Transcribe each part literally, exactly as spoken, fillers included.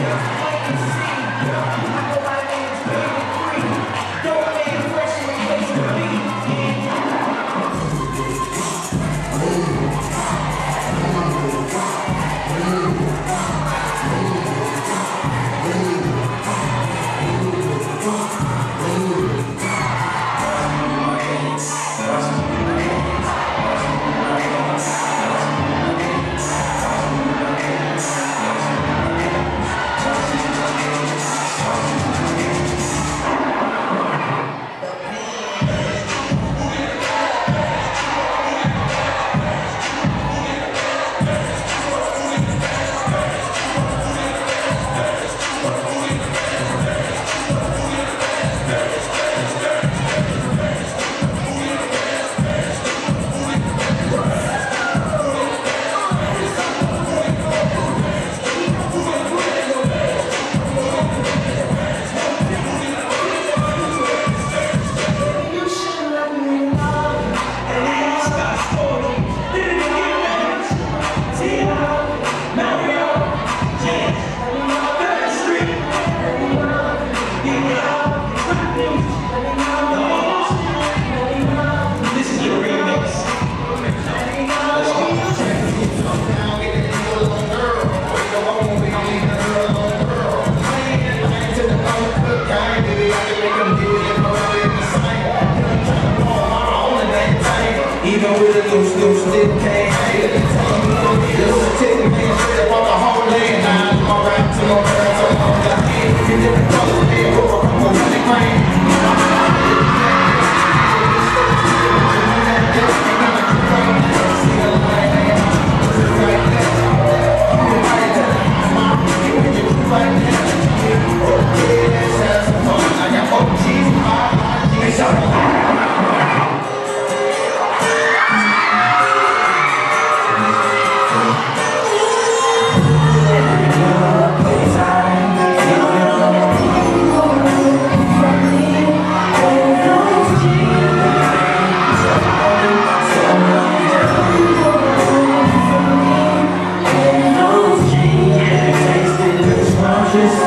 Even with a loose, loose, still can't hang it. Just a ticket, man, straight up on the whole day. And I'm gonna rap to no girls, so I'm gonna get it. You didn't color, man, or I'm gonna let it rain. Just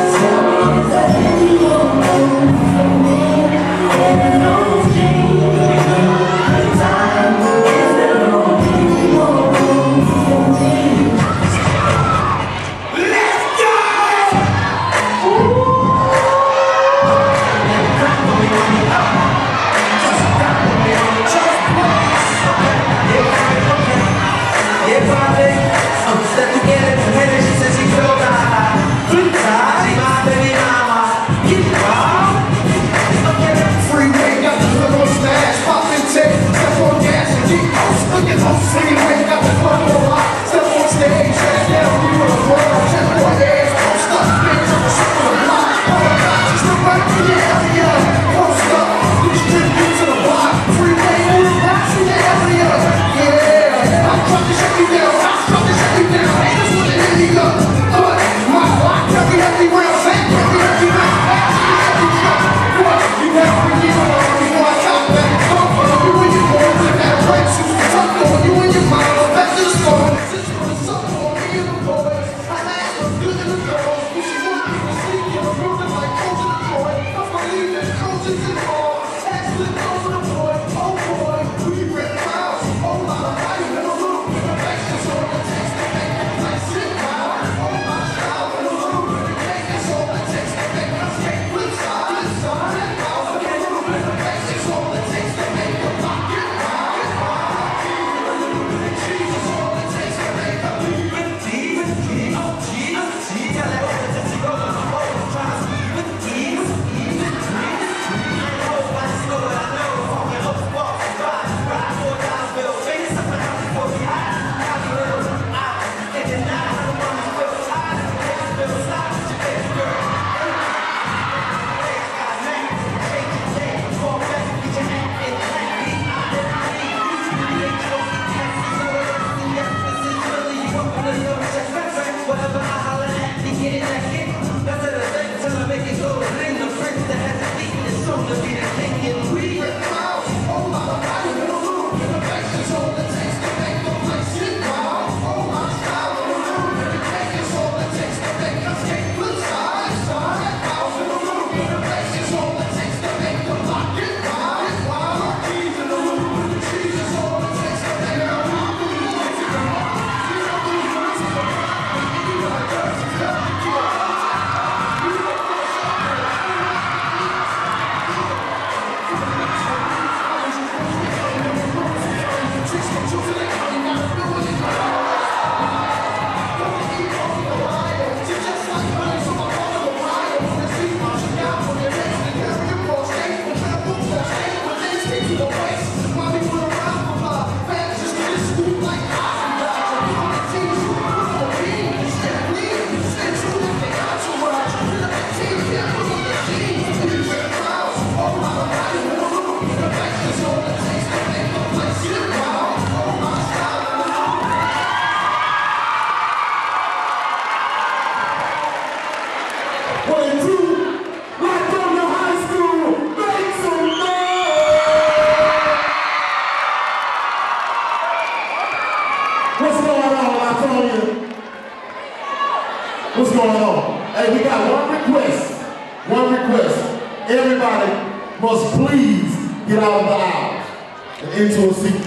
Hey, we got one request. One request. Everybody must please get out of the aisle and into a seat.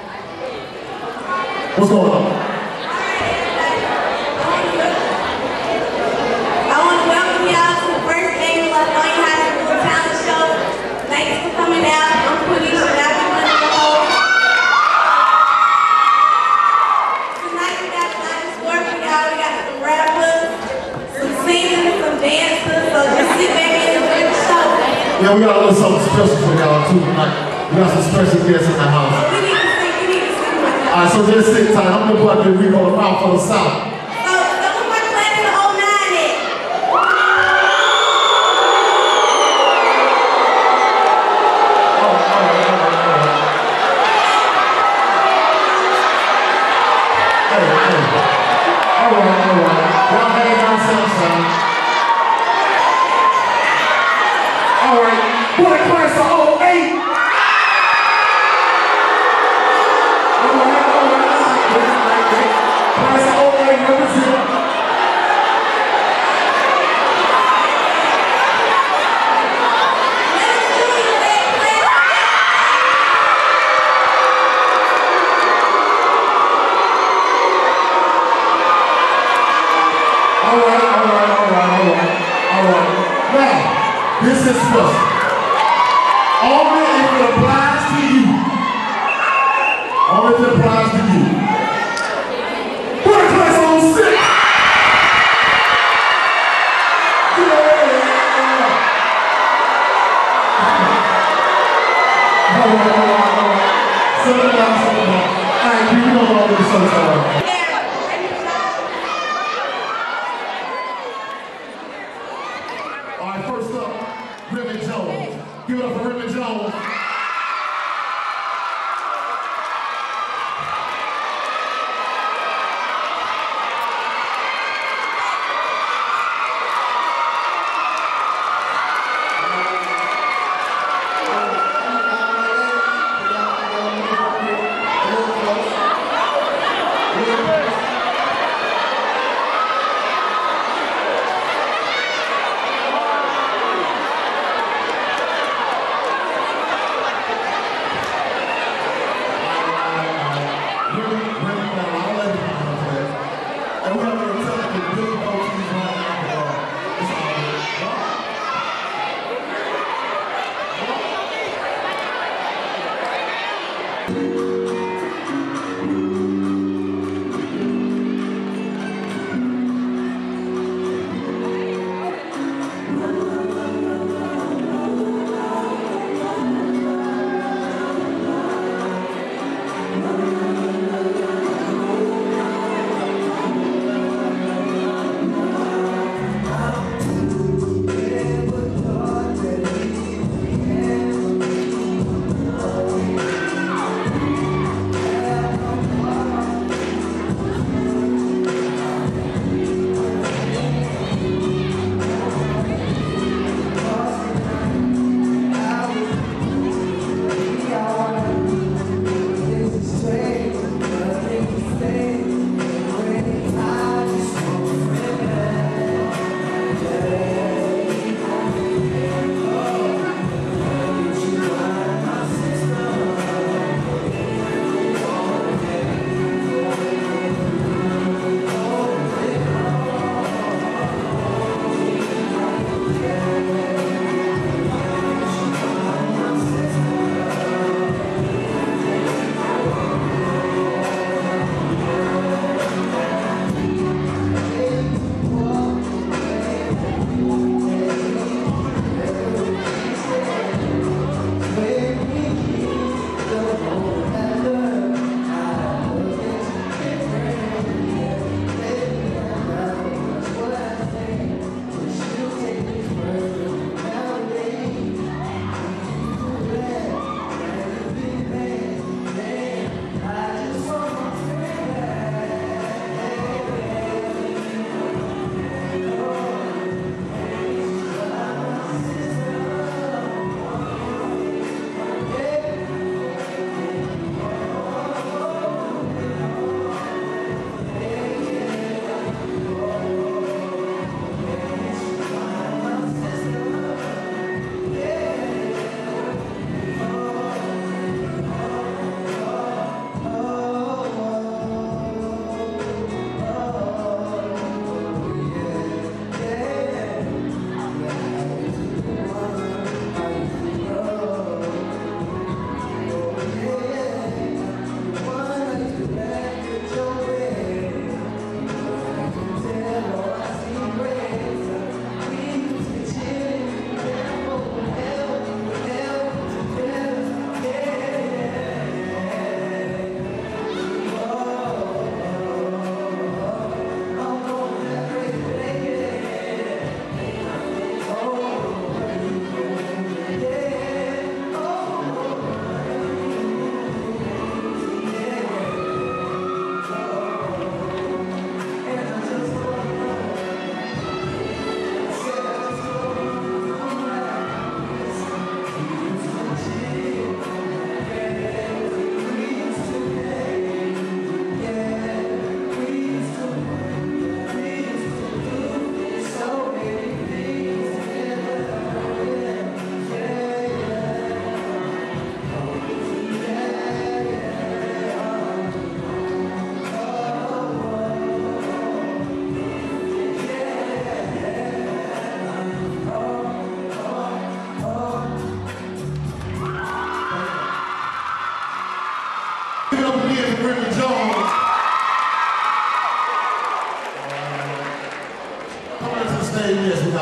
What's going on? I want to welcome y'all to the first annual Lithonia High School Talent Show. Thanks for coming out. I'm Quenisha, and I'll be running the whole. Tonight we got a nice work for y'all. We got some rappers, some singers, some dancers. So just sit back and enjoy the show. Yeah, we got a little something special for y'all too tonight. We got some special guests in the house. We need to sing, we need to sing with y'all. Alright, so just sit tight. I'm gonna put the we go around for the South. So, so who's my class in the oh nine at? This is special. Only if it applies to you. Only if it applies to you. Put a class on six. Yeah. All right, all right, all right. Settle down, settle down. All right, you know all this stuff. All right, first up, Remy Jones. Give it up for Remy Jones.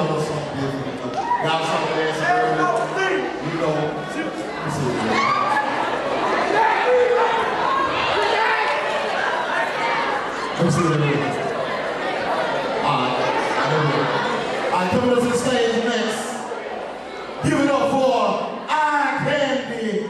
a little something different. Got something dancing early. You know, let's see what it is. Let me see what it is. Alright, alright, coming up to the stage next. Give it up for I Candy.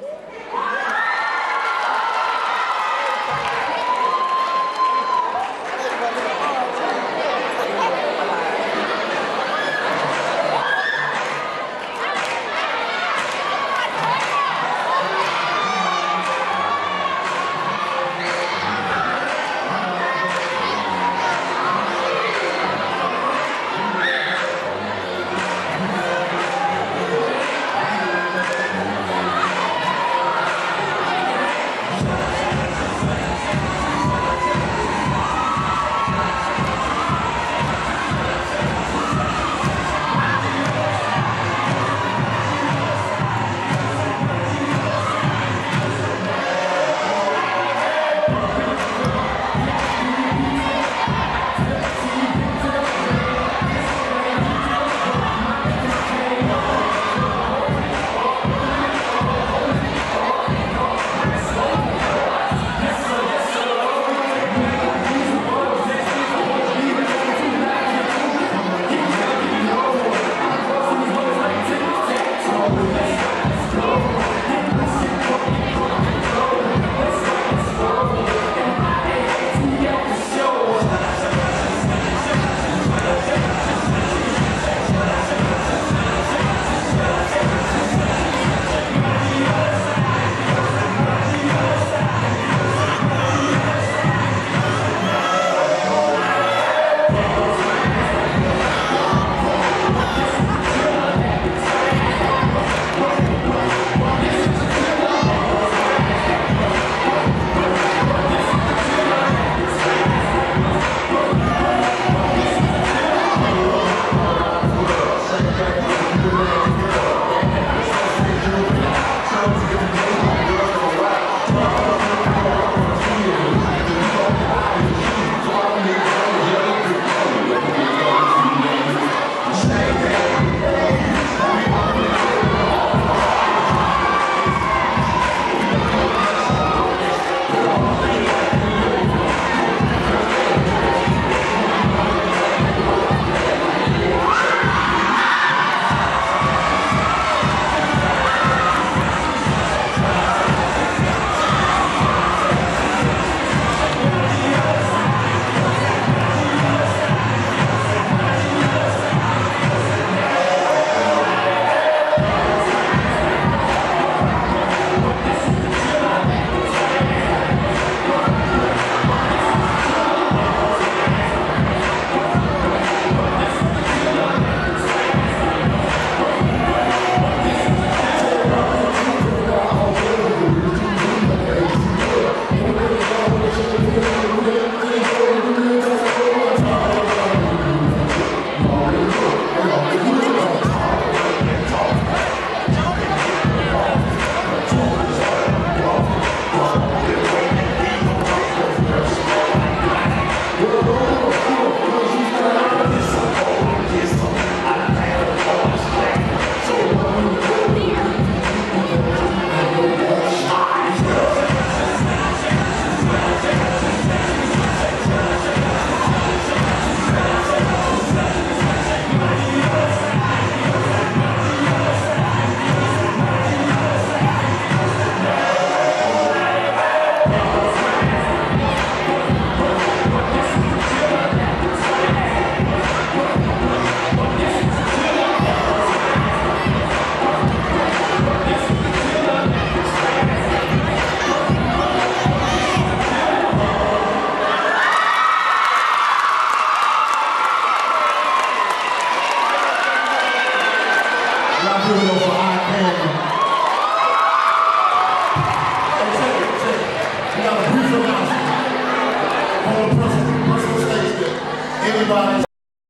Everybody.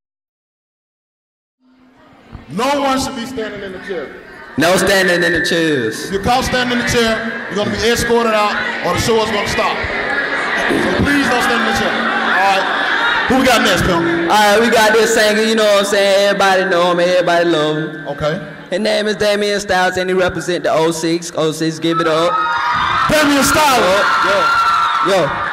No one should be standing in the chair. No standing in the chairs. If you're caught standing in the chair, you're going to be escorted out or the show is going to stop. So please don't stand in the chair. All right? Who we got next, Pimp? All right, we got this singer, you know what I'm saying? Everybody know him, everybody love him. Okay. His name is Damian Styles, and he represent the oh six. oh six, give it up. Damian Styles. Yo, yo. yo.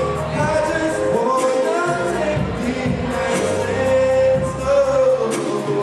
I just wanna take you nice and slow.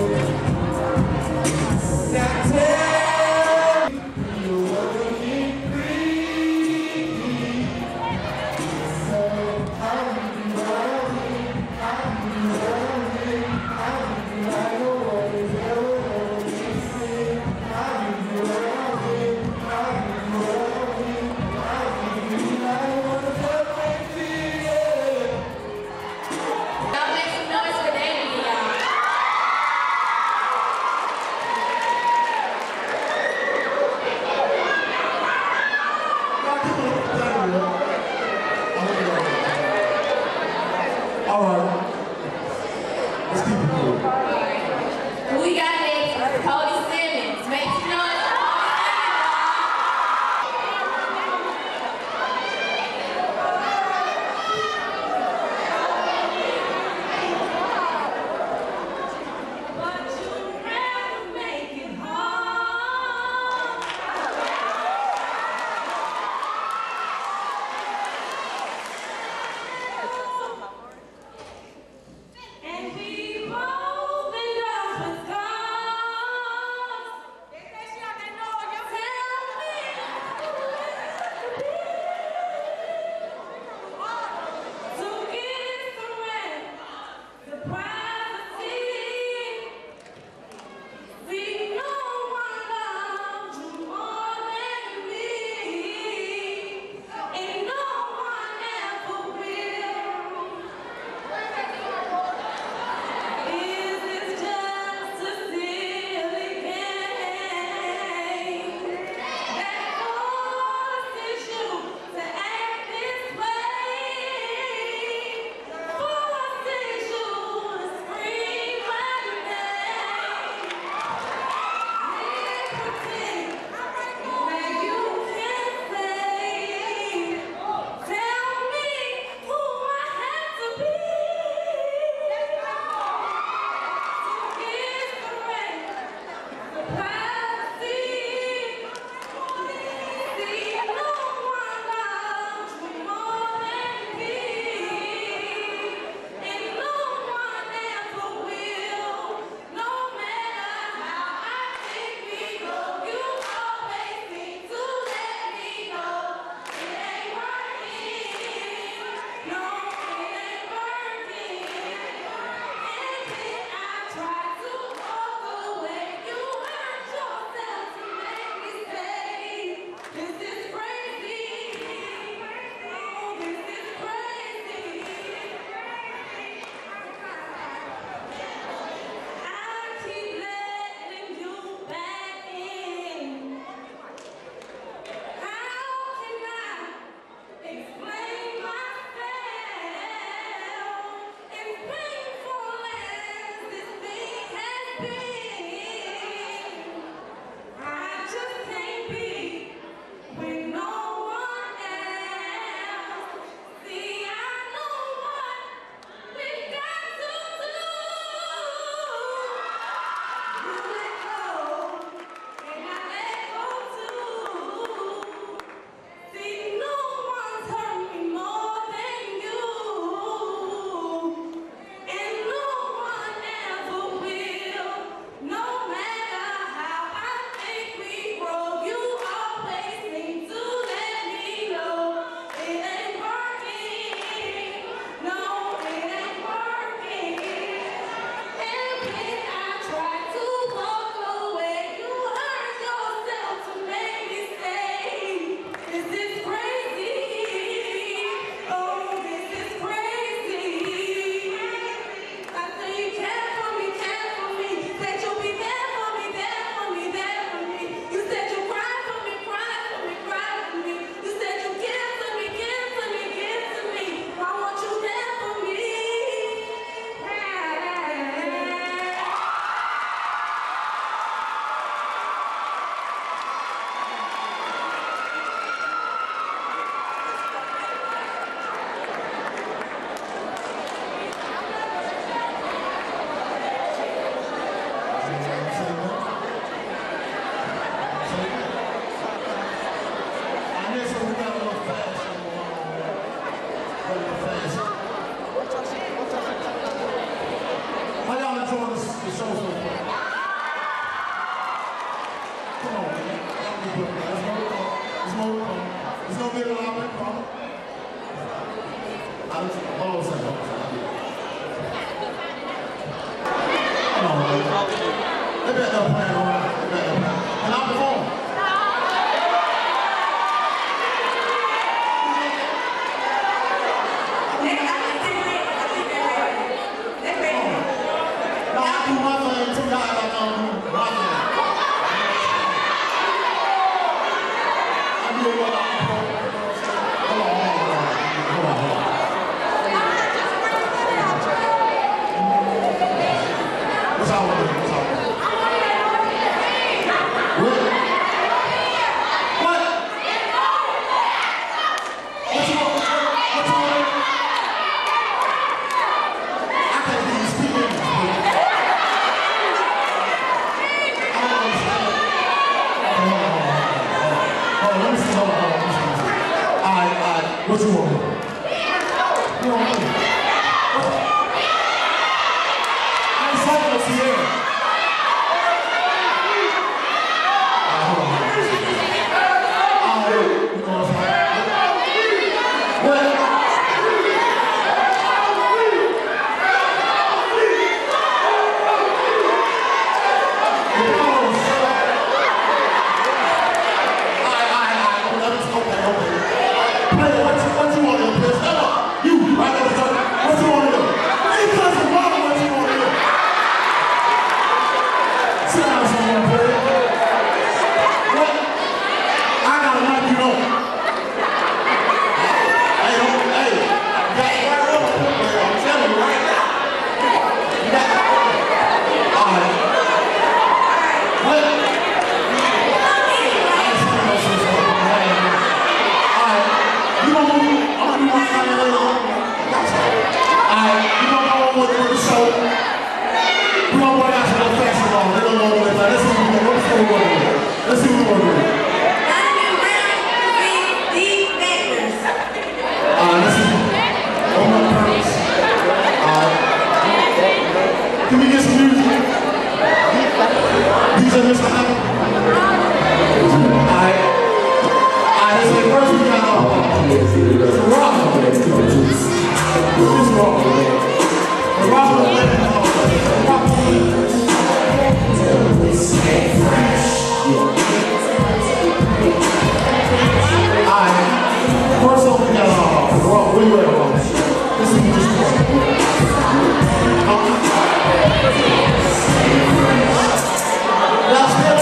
Now,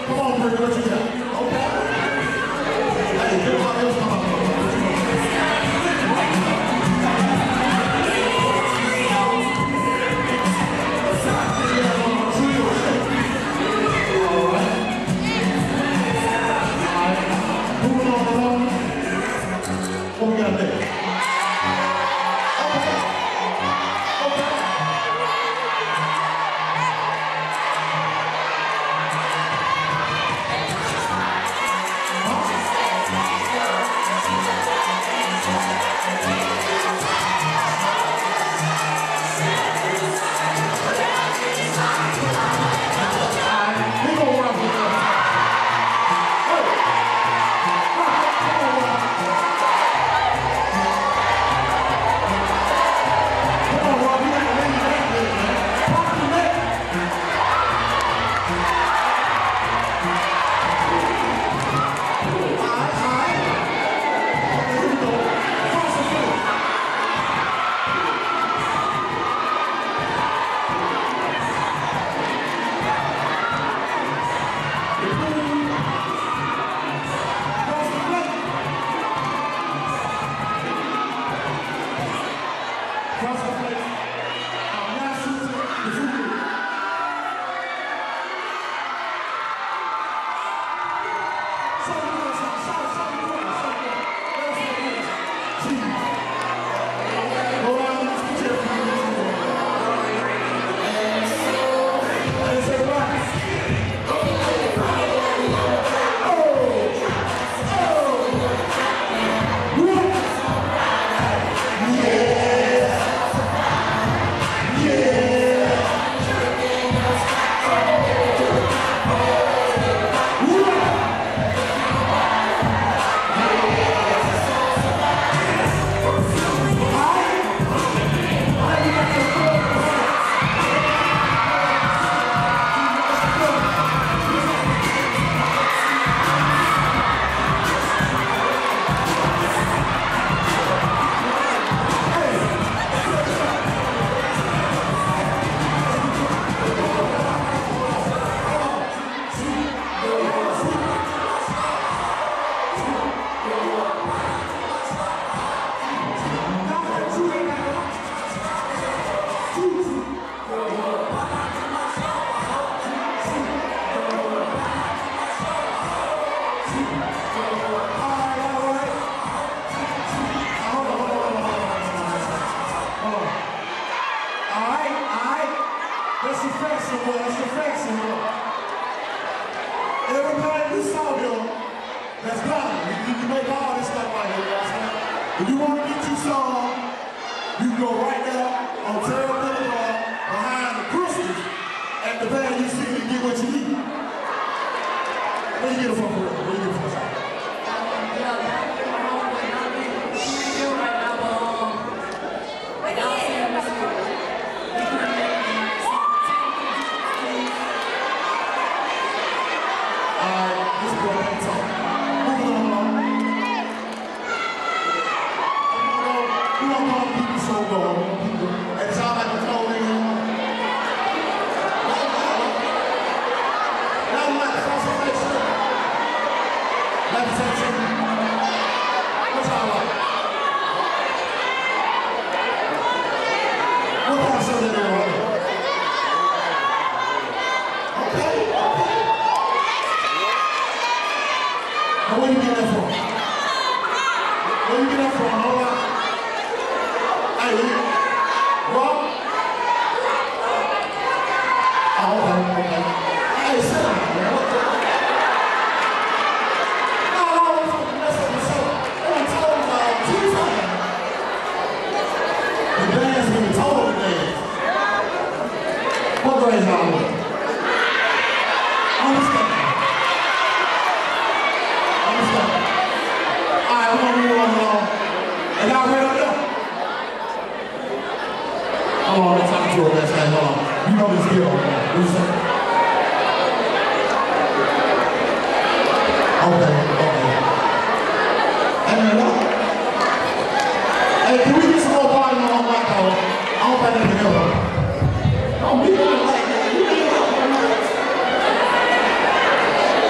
Come on, Rick, what you got? Okay. Hey, give my else come on. What we got there? Okay. Okay. If you want to get you some, you can go right there on Terra Boulevard behind the crystals at the band you see to get what you need. Where you get it from, for real? Where you get it from? Alright, this boy can't talk. Moving on along. We don't want to keep the show going. And it's all like a clothing. Now I'm like, concentration. Levitation. What's all like? What kind of show they doing right now? Okay, okay. Now where you get that from? Where you get that from? Hold on. Hey, Rob? Oh, okay, okay. Hey, sit down, man. No, no, I'm talking about the show. I'm talking about two times. The band's been told to dance. What grade y'all in? Understand. Understand. All right, we're gonna move on along. And y'all ready up there? Hold on, let's talk to her last night. Hold on. You know this deal. What you say? Okay, okay. Hey, man, what? Hey, can we get some more volume on my call? I don't think they can help her. Don't be like that. You ain't helping her.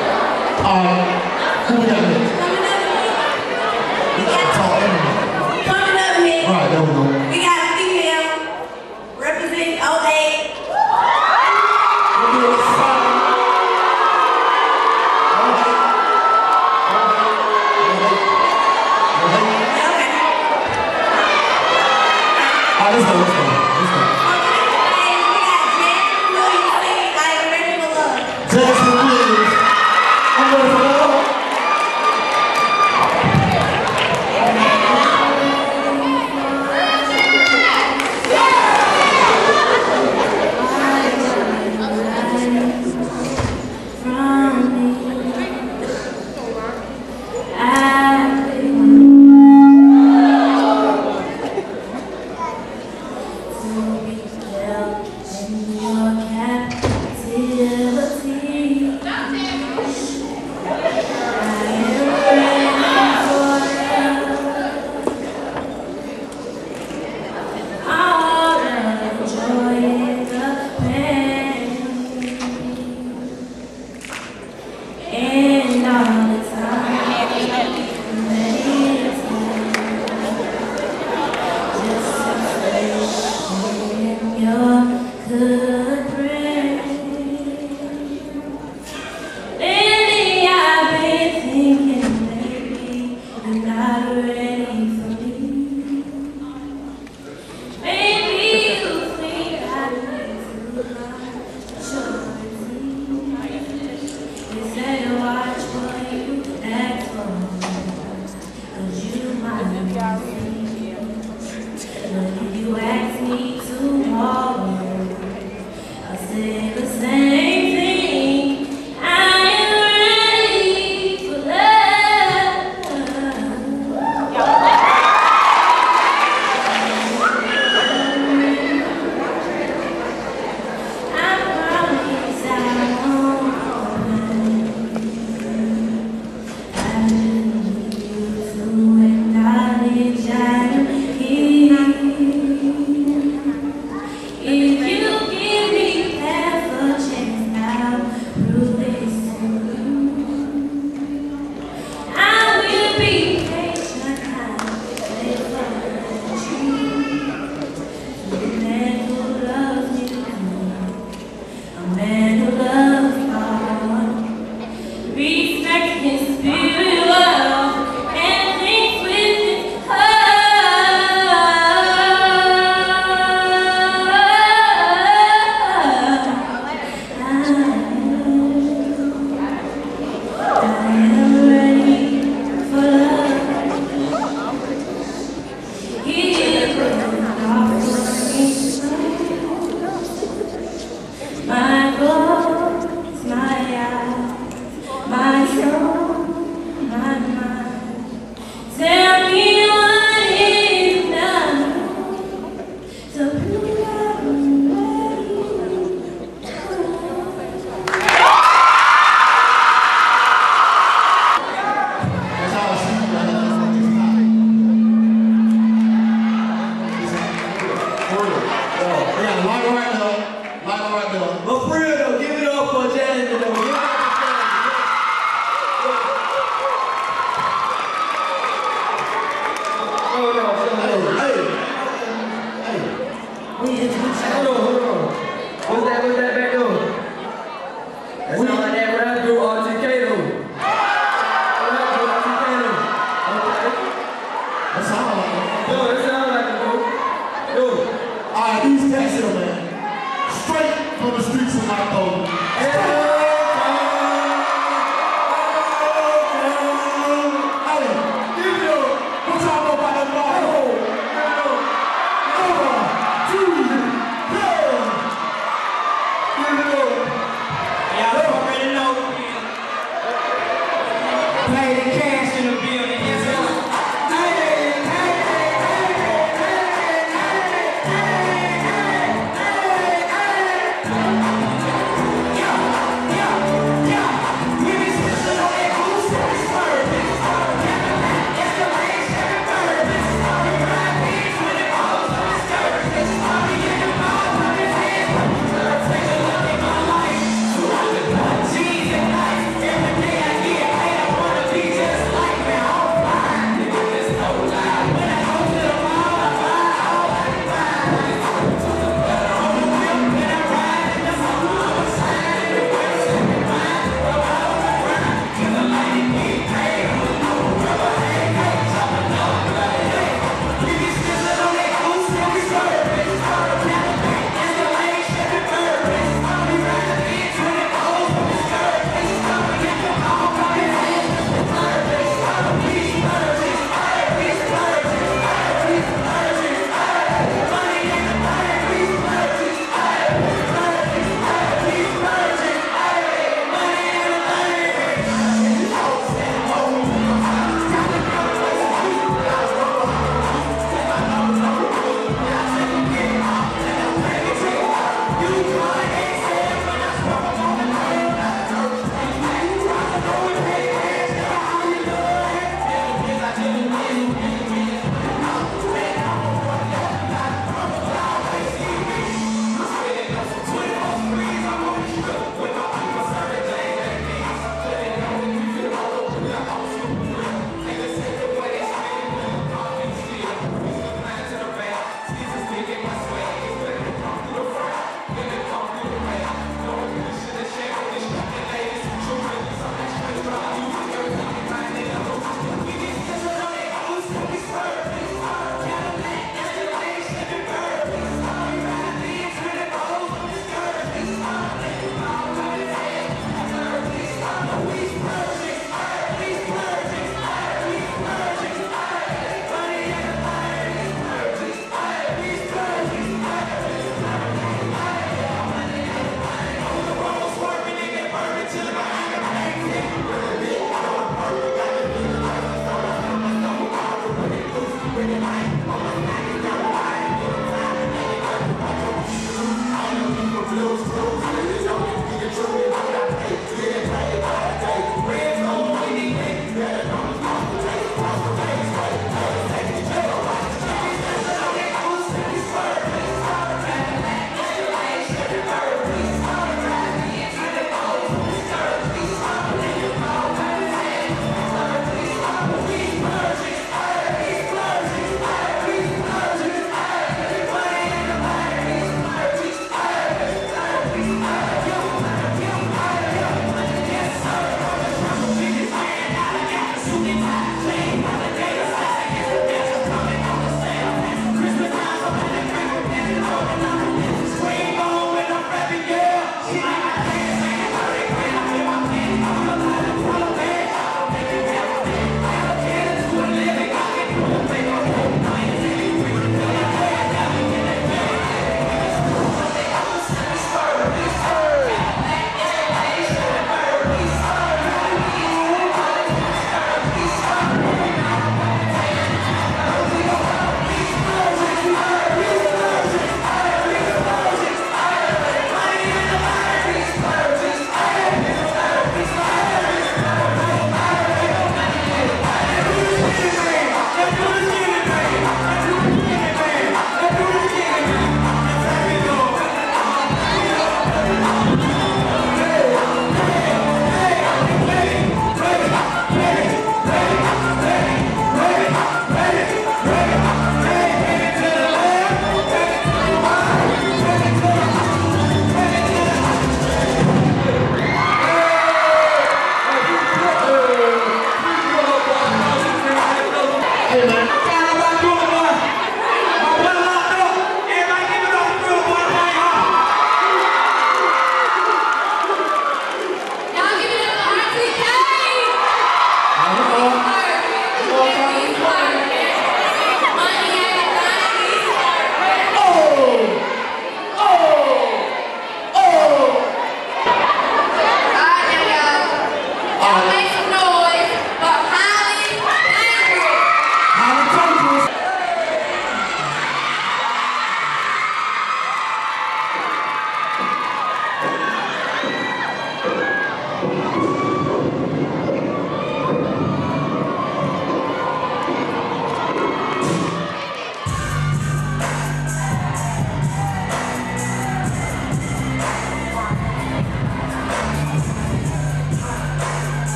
Alright, who we got next? Coming up here. We got, Talk anyway. coming up here. Alright, there we go. We got a female representing oh eight. We'll do it solid. Okay. Okay. Okay. Alright, let's go, let's go. Let's go. Jackson Williams. I'm ready for love.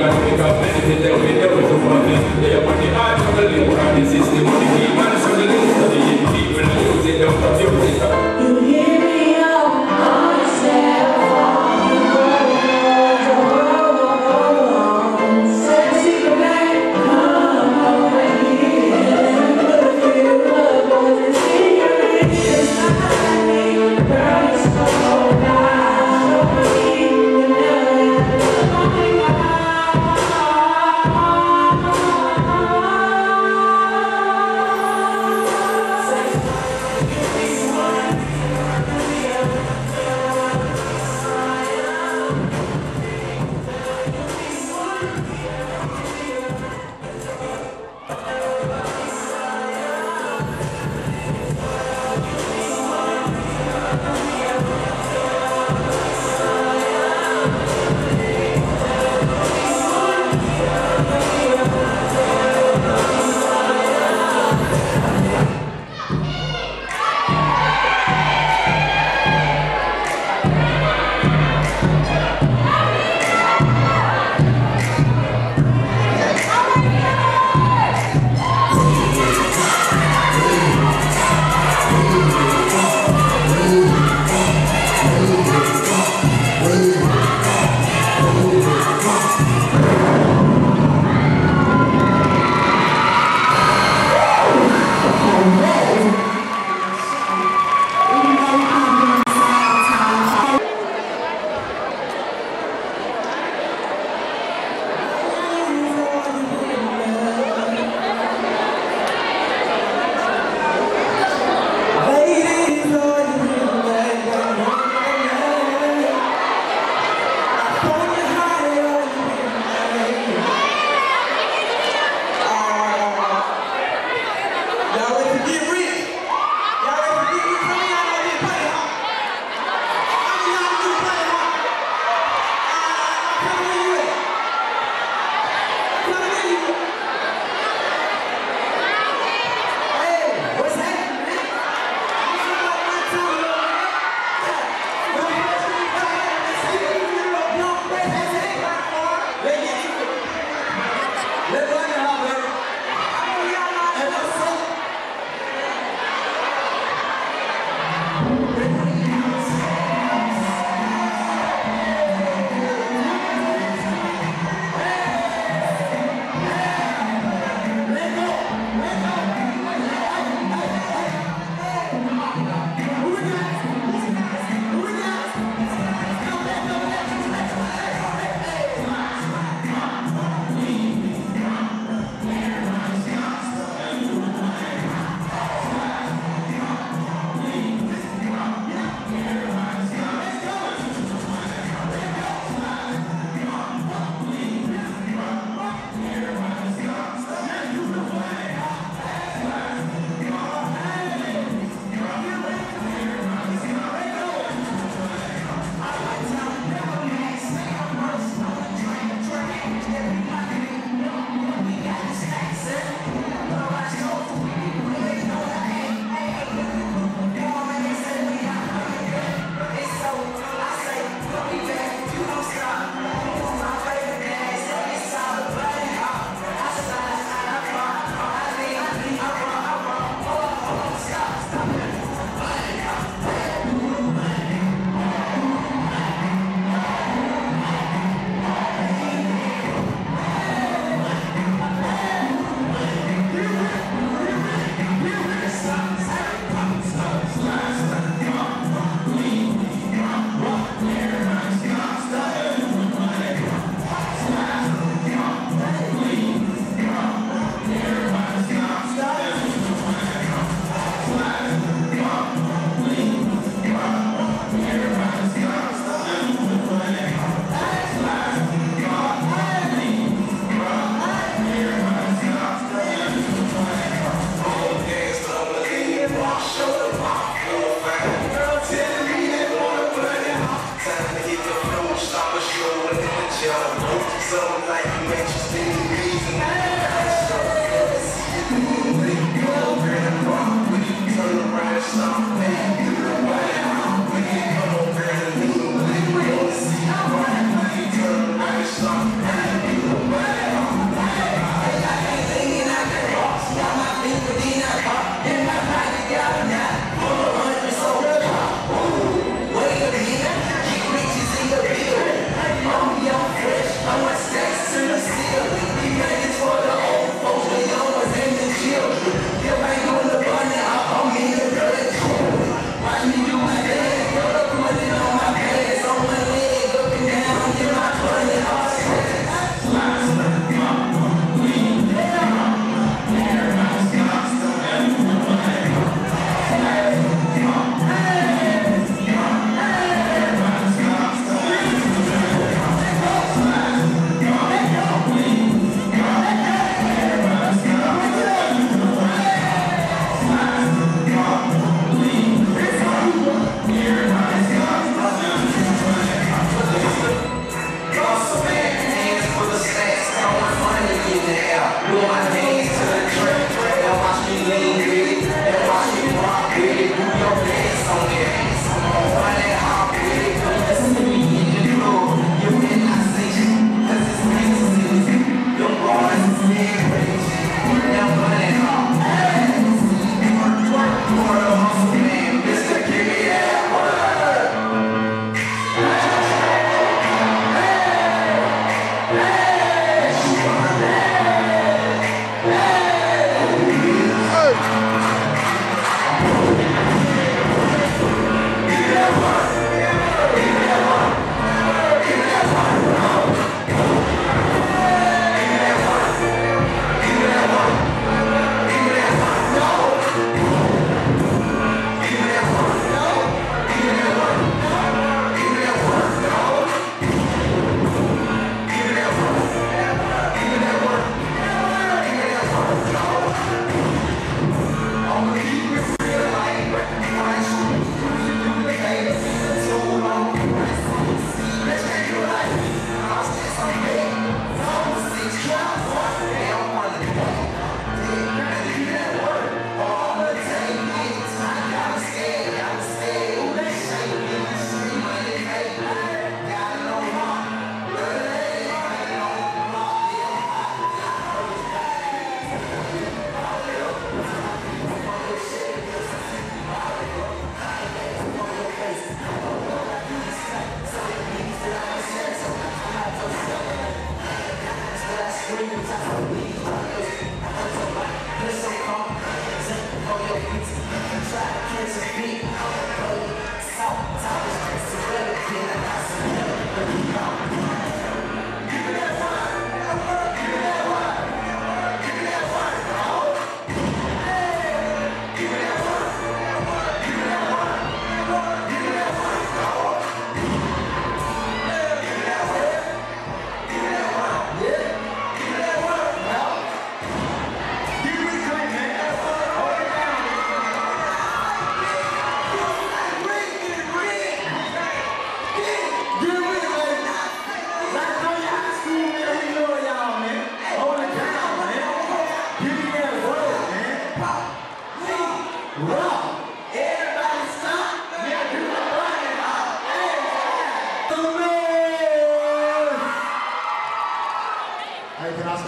can make up anything that we never do for me. They are on the art of the little and the system of the game and some of the little of the people that use it out of your system. You hear me up on the cell phone. Sexy man, come over here. Put a few love bullets in your ears. I need a girl so loud. You never had to find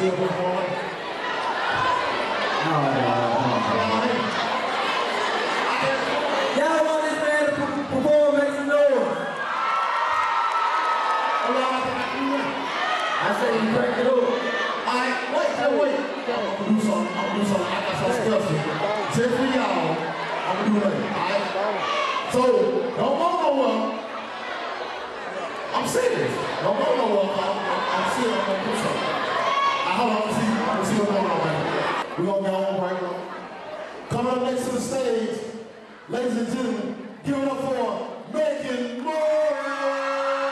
still performing? No, no, no. Y'all want this man to perform, make some noise. I say you crank it up. Alright, wait, wait, wait. I'm gonna do something, I'm gonna do something. I got some special. Just for y'all, I'm gonna do that. Alright? So, don't go nowhere. I'm serious. Don't go nowhere. I'm, I'm, I'm serious. I'm gonna do something. I hold on, I'm gonna see, I'm gonna see what's going on right now. We're gonna go on right now. Coming up next to the stage, ladies and gentlemen, give it up for Megan Moore.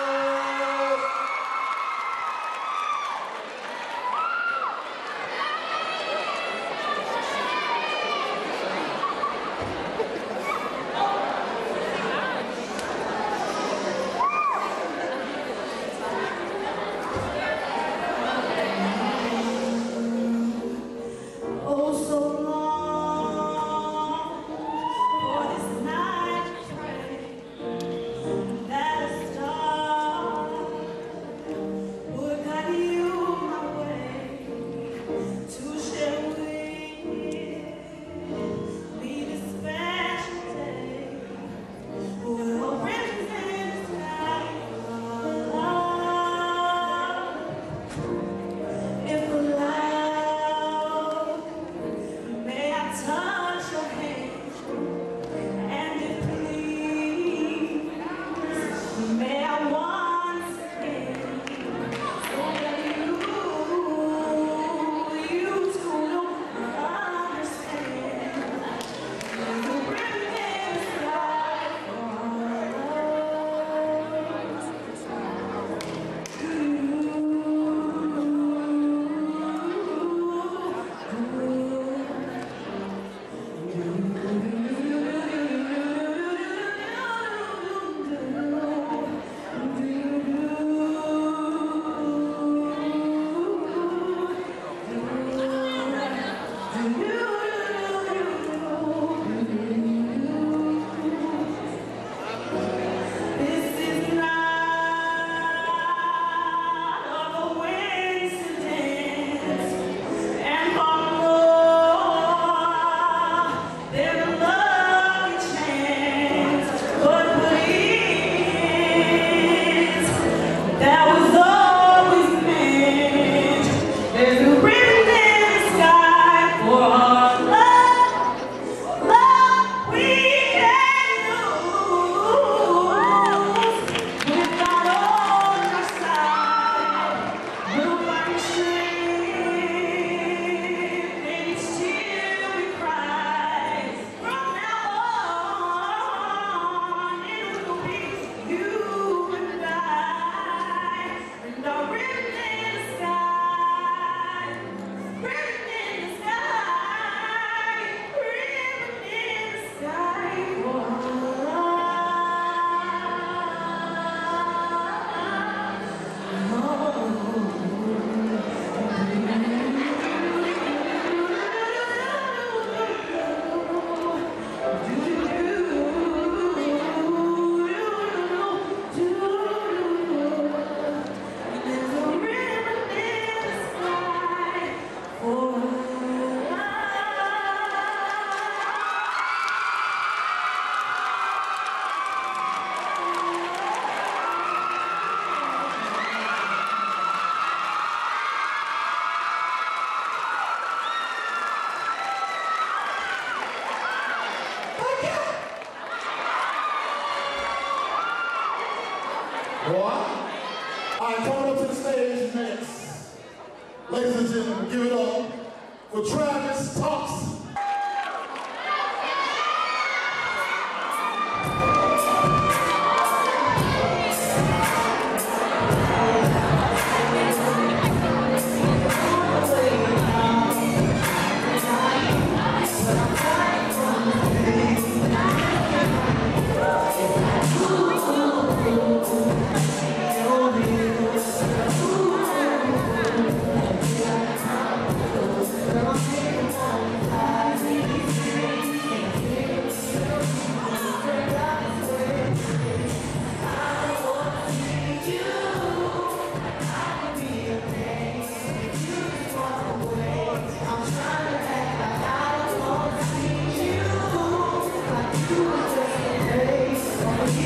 Boy. All right, coming up to the stage next. Ladies and gentlemen, give it up for Travis Thompson. Thank you.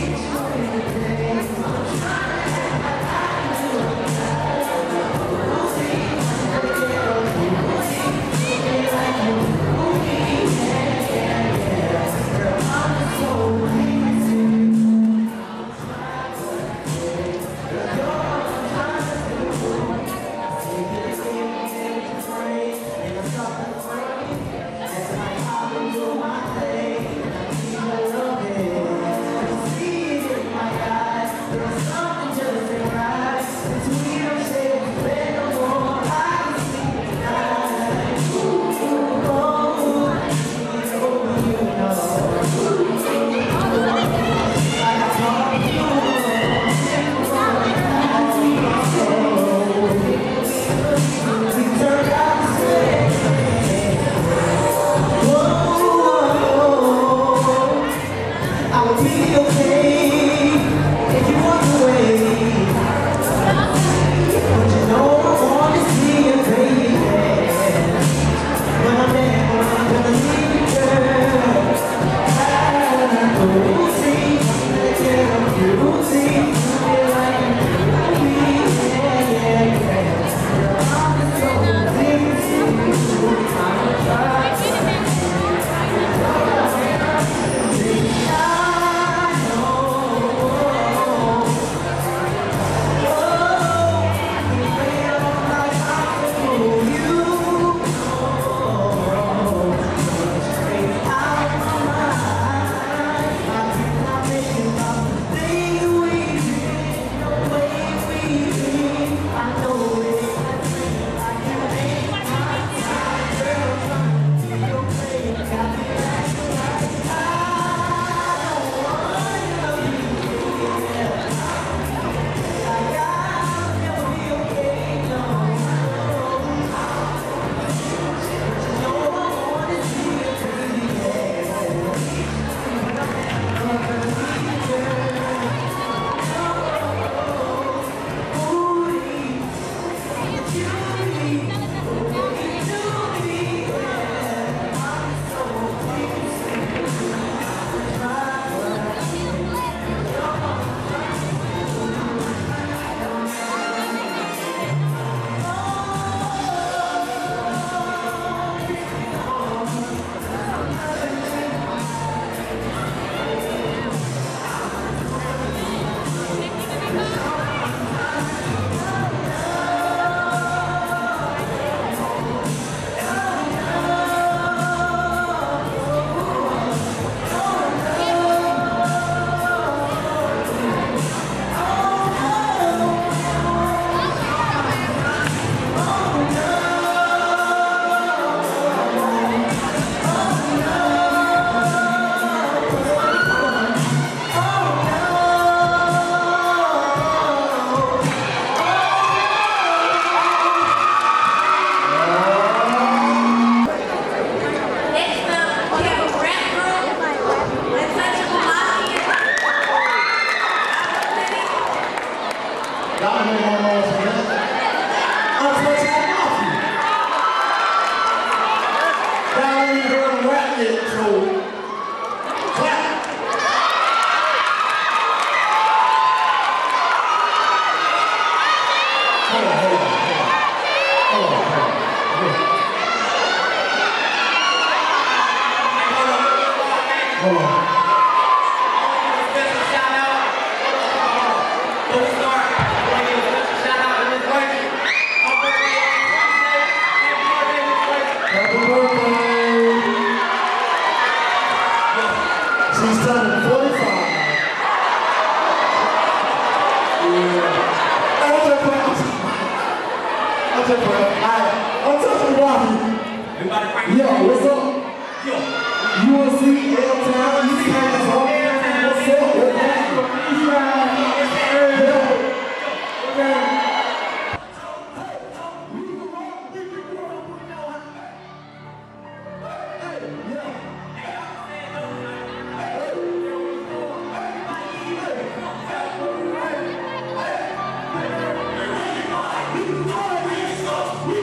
We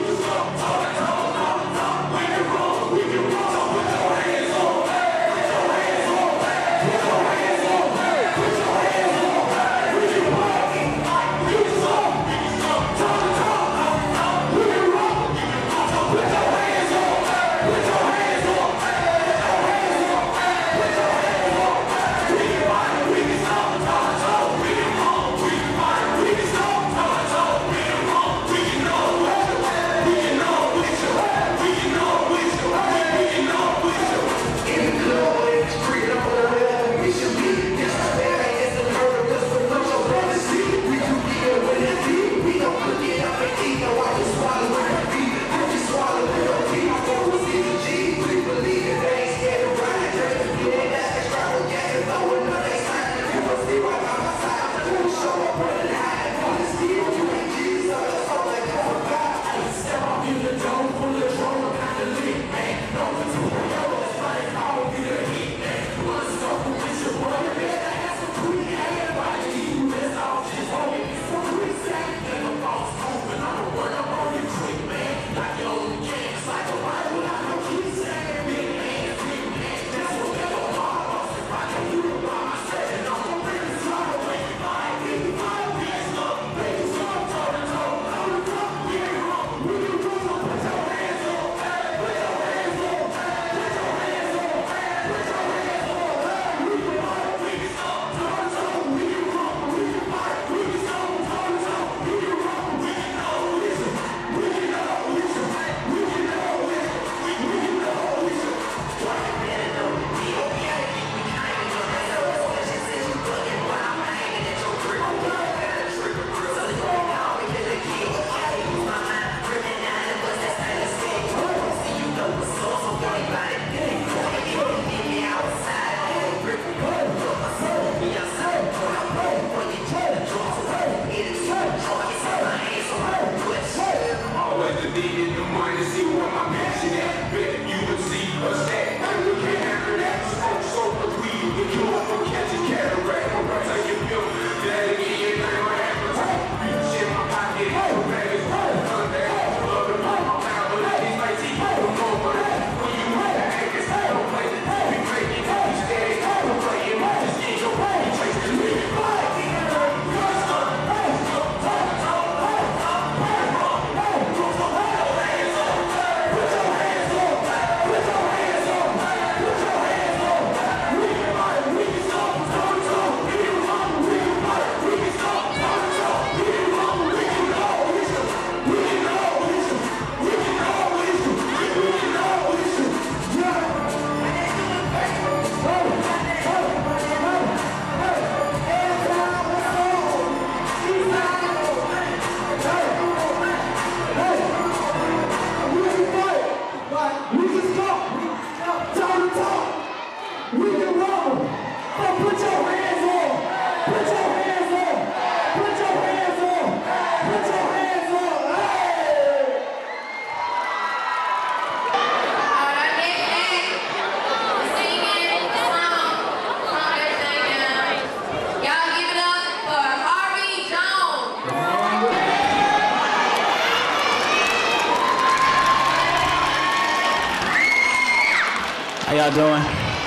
y'all doing?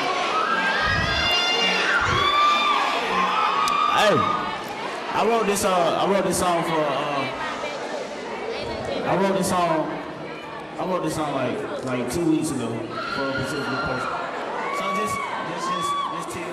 Hey, I wrote this. Uh, I wrote this song for. Uh, I wrote this song. I wrote this song like like two weeks ago for a particular person. So just, just, just, just chill.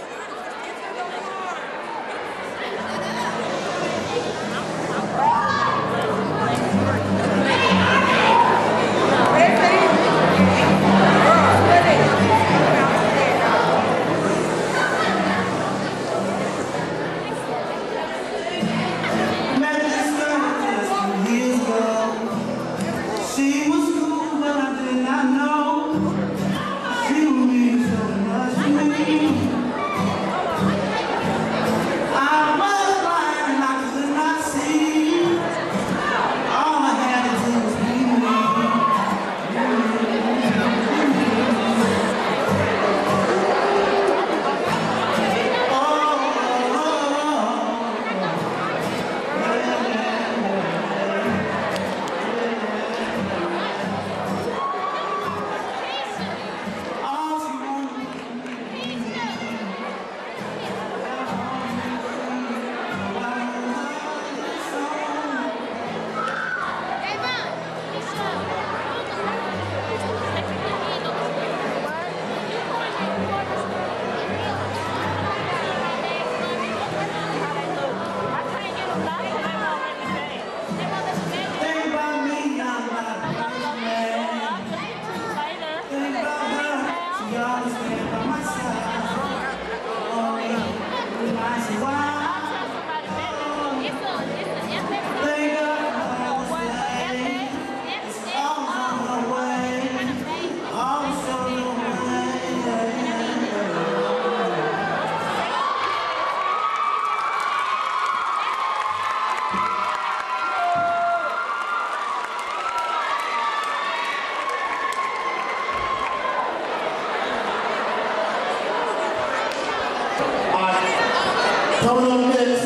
Coming up next,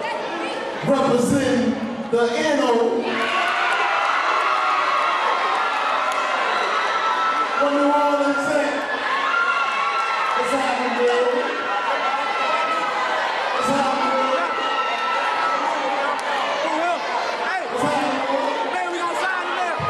representing the N O from New Orleans, it's happening, baby. It's happening, baby. It's happening, baby. Man, we gonna sign him there.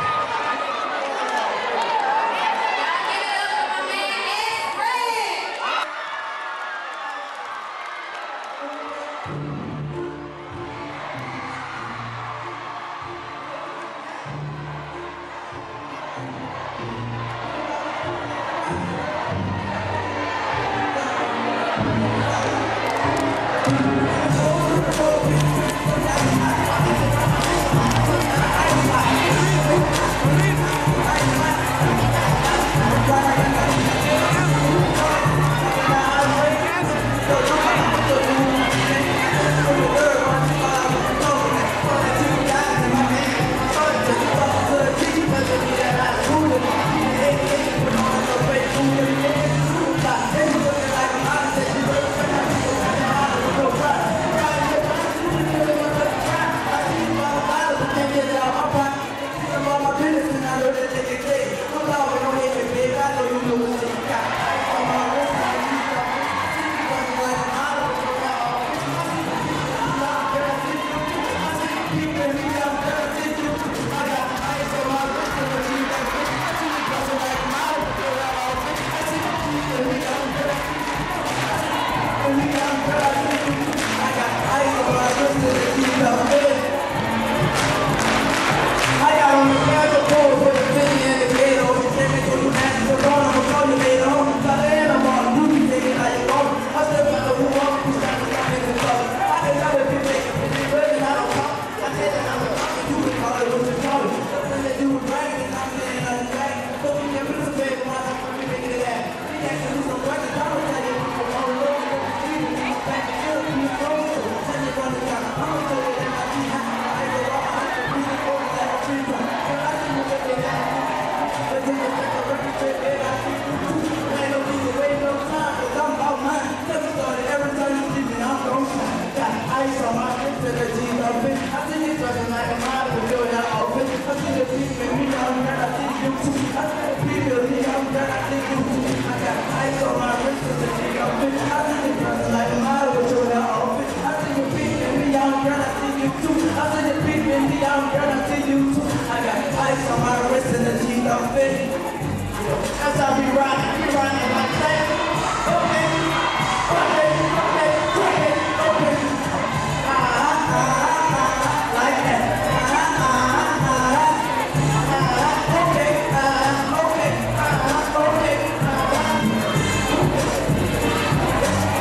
outfit. I see you dressing like a model with your hair outfit. I see you peeping me out, girl, I see you too. I see you peeping me out, girl, I see you too. I got ice on my wrist and the jeans outfit. That's how we ride, we riding like that. Okay, okay, okay, okay, okay. Ah, ah, ah, ah, like that. Ah, ah, ah, ah, okay, ah, okay, ah, okay, ah.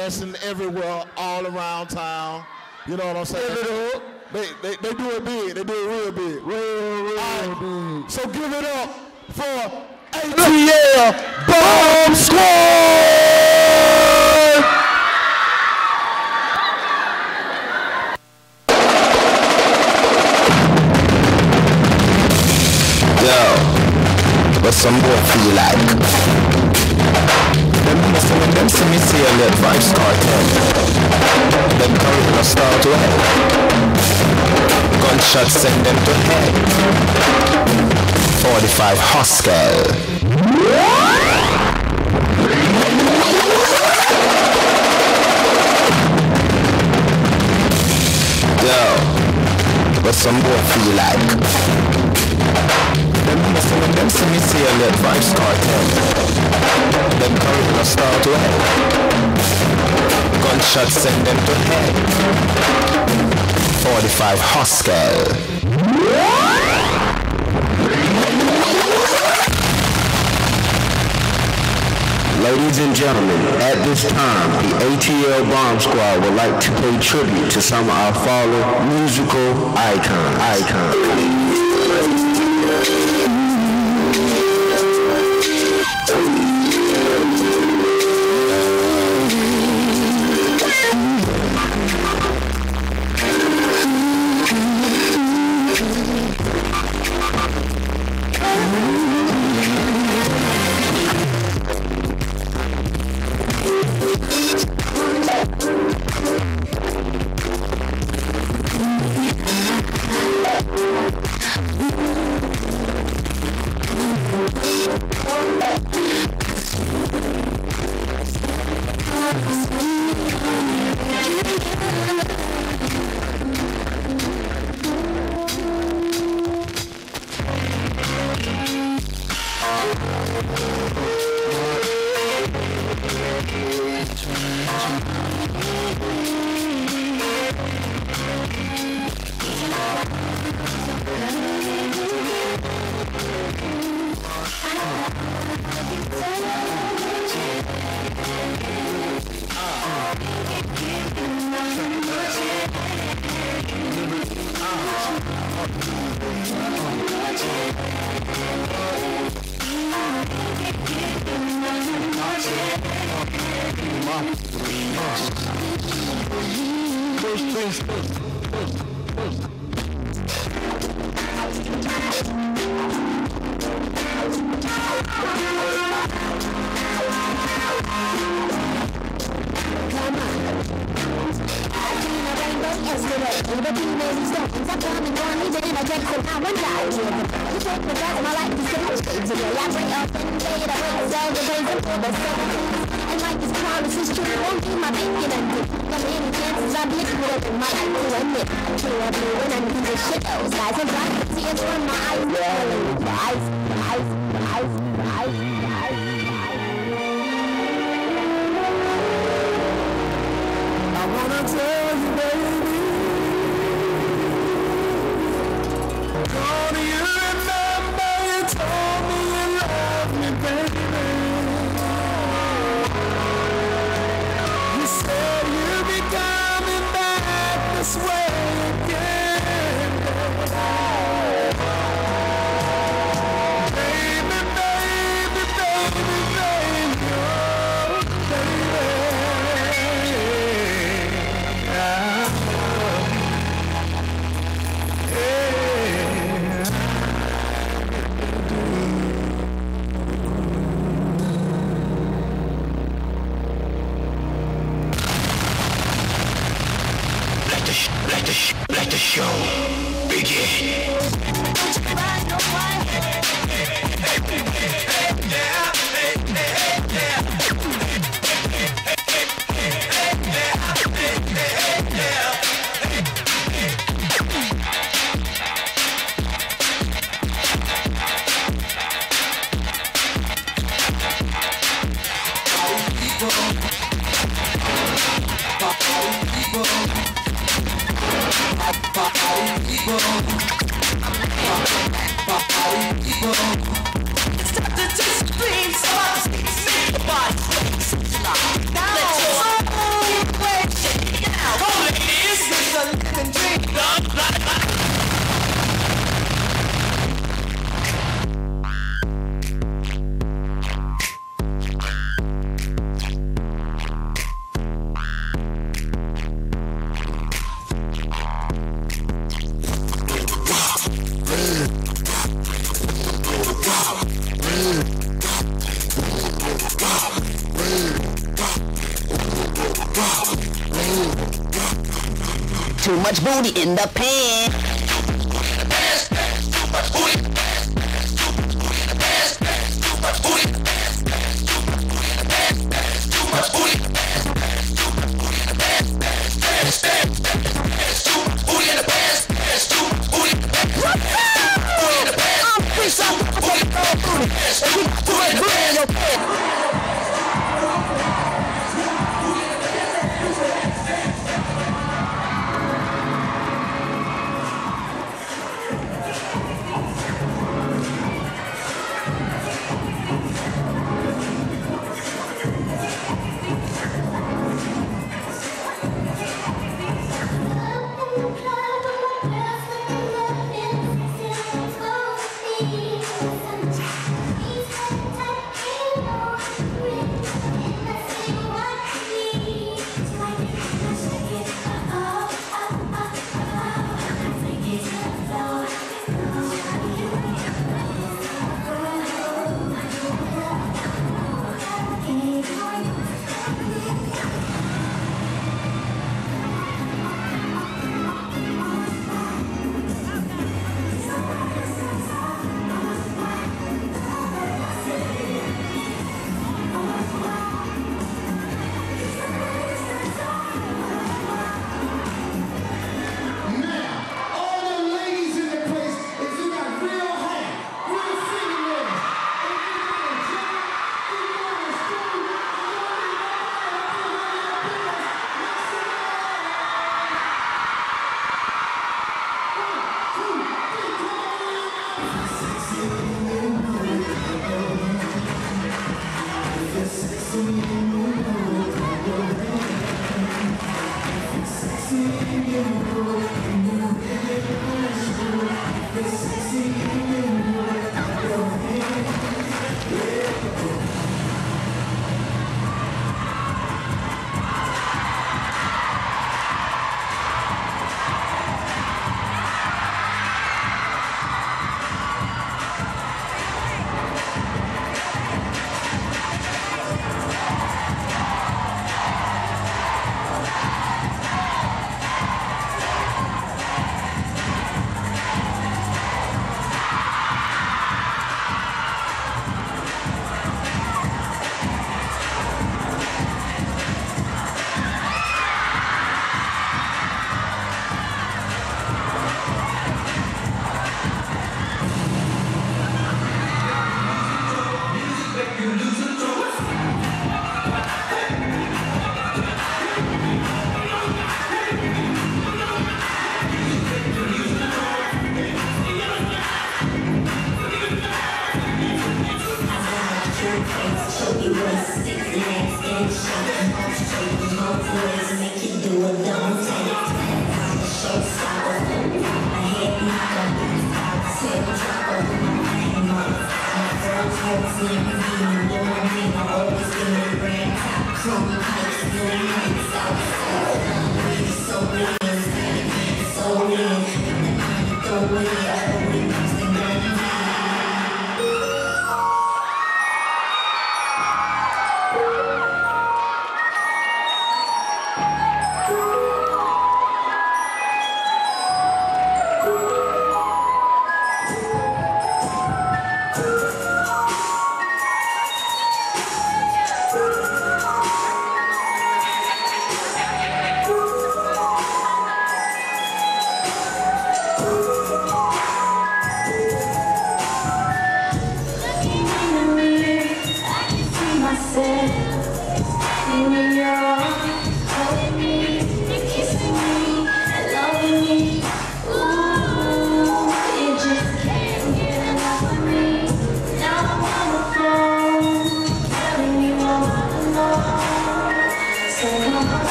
dancing everywhere, all around town. You know what I'm saying? They, they, they do it big. They do it real big. Real, real right. big. So give it up for A T L Bomb Squad! Yo, what some boy feel like? Them listen when them see me say a little vibes cartel. Them come to start to hell. Gunshots send them to hell. forty-five Huskel. Yo, what some boy feel like? Them listen when them see me say a little vibes cartel. Them come to start to hell. Gunshots send them to hell. forty-five Huskel. Ladies and gentlemen, at this time, the A T L Bomb Squad would like to pay tribute to some of our fallen musical icons. icons. Stop the discreet, so I can see the body. Now, much booty in the pan.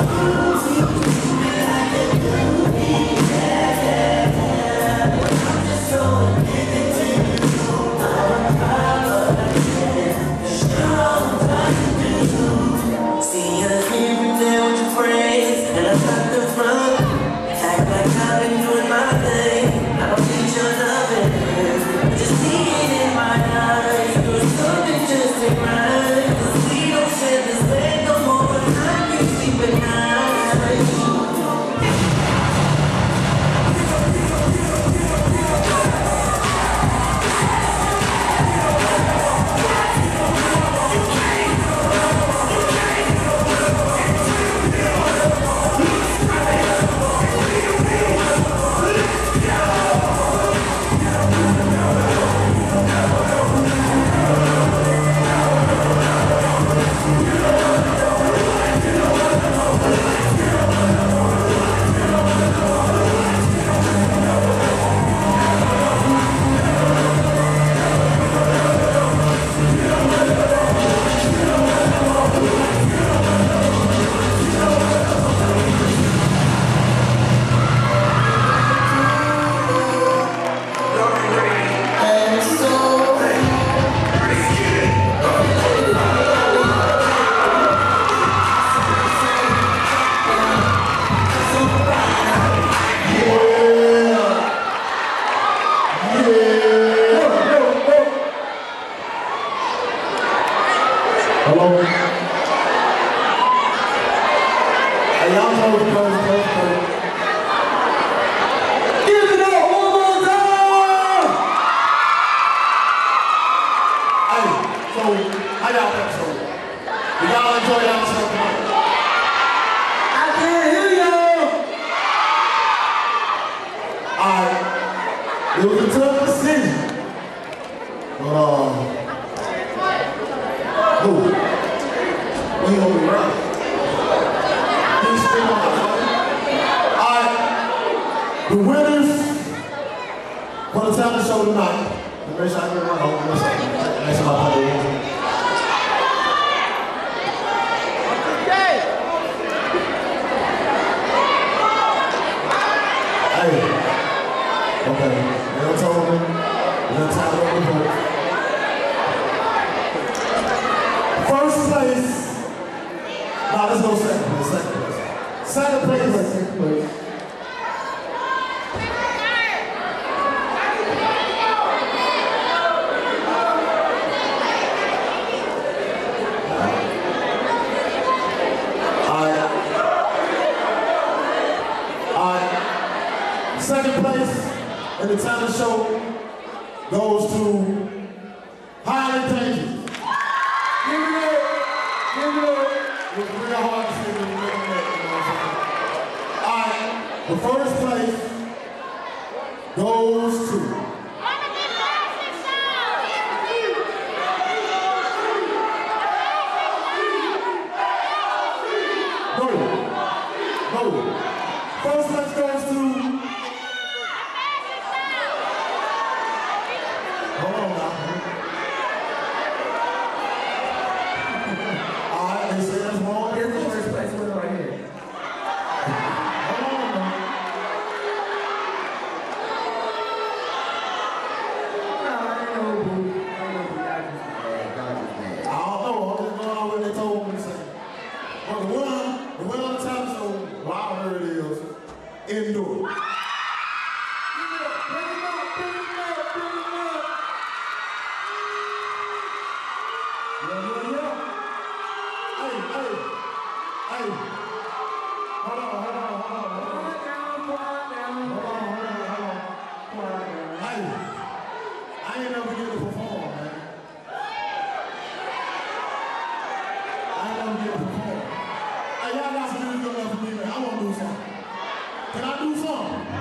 Can I do something?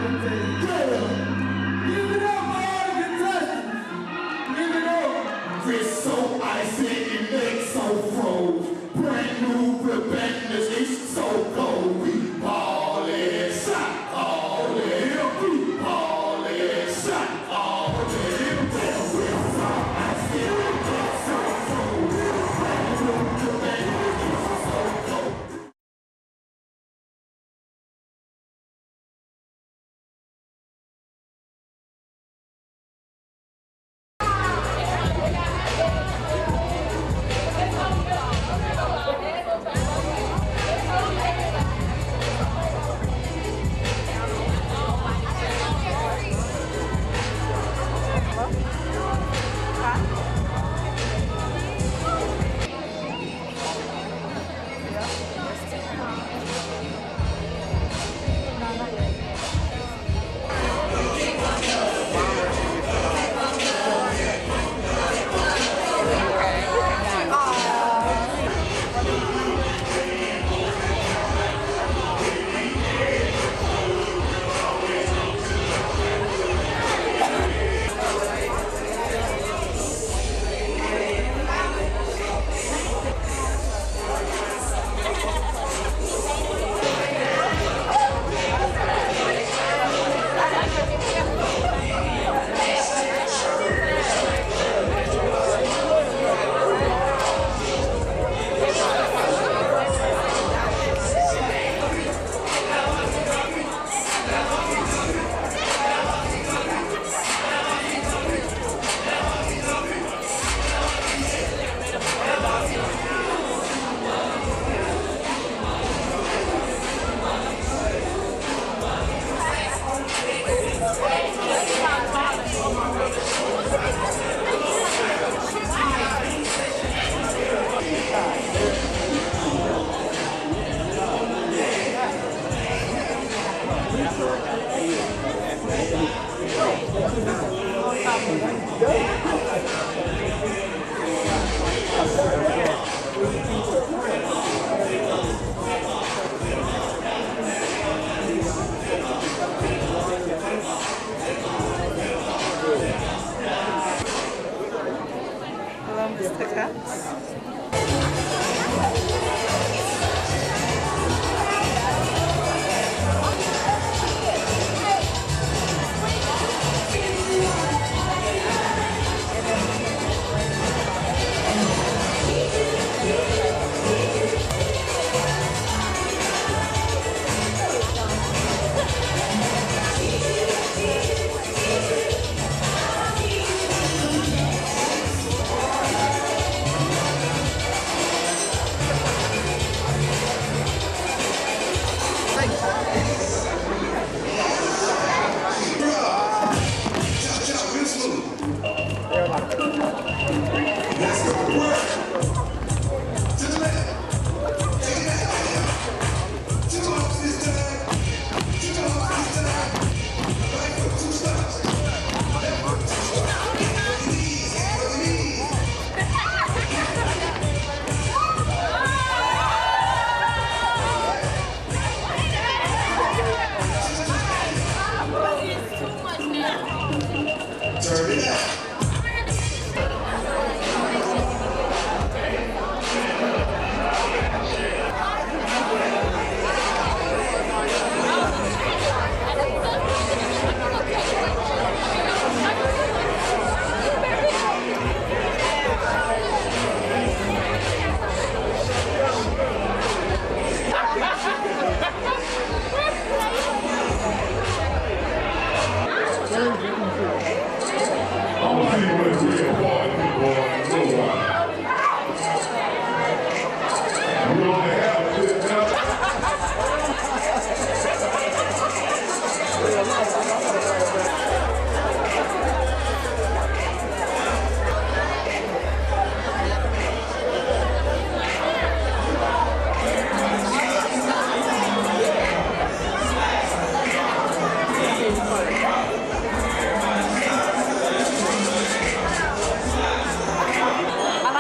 I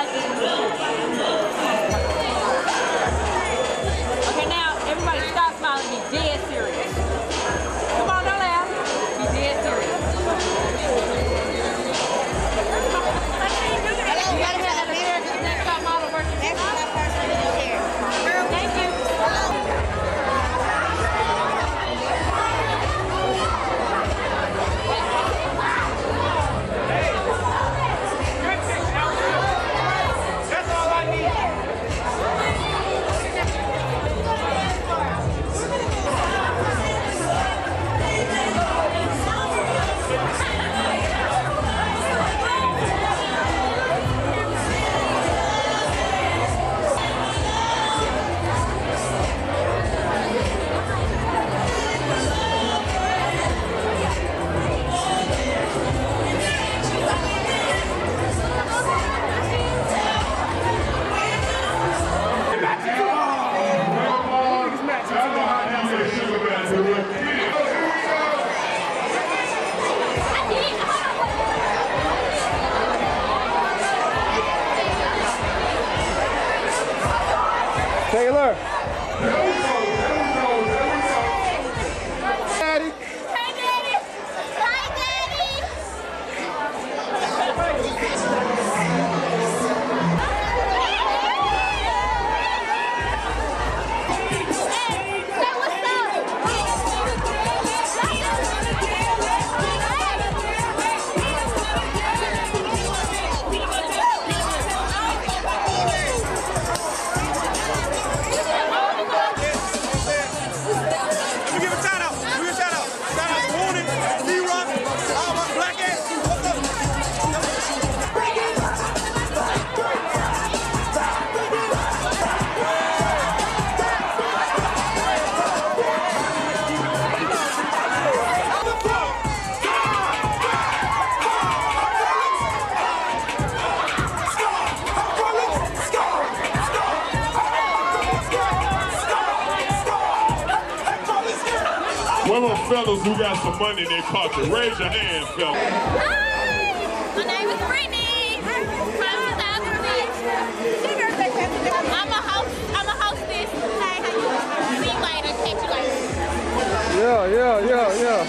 fellas who got some money in their pocket? Raise your hand, fellas. Hi, my name is Brittany. Prom two thousand six. I'm a host. I'm a hostess. Hey, how you doing? See you later. Catch you later. Yeah, yeah, yeah, yeah.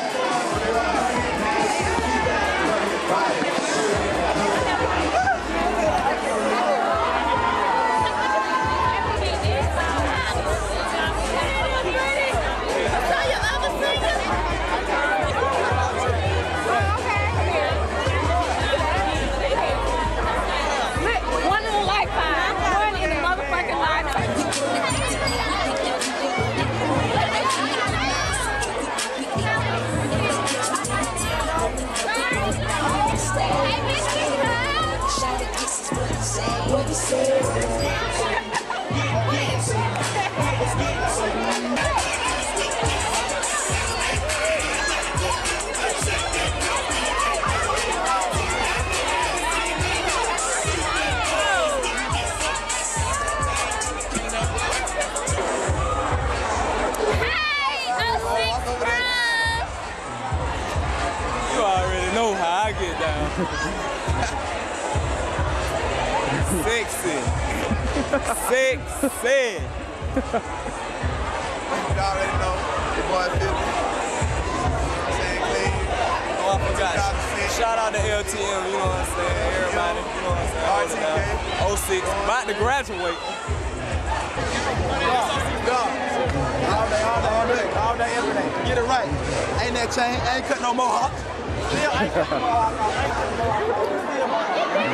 One in a lifetime. One in a motherfucking lifetime. You already know how I get down. Sexy. Sexy. You already know. Your boy fifty. Saying clean. Oh, I forgot. Shout out to L T M, you know what I'm saying? Everybody, you know what I'm saying? oh six. About to graduate. All day, all day, all day, all day, every day. Get it right. Ain't that chain? Ain't cut no mohawk. Still ain't cut no mohawk. Ain't cut no mohawk.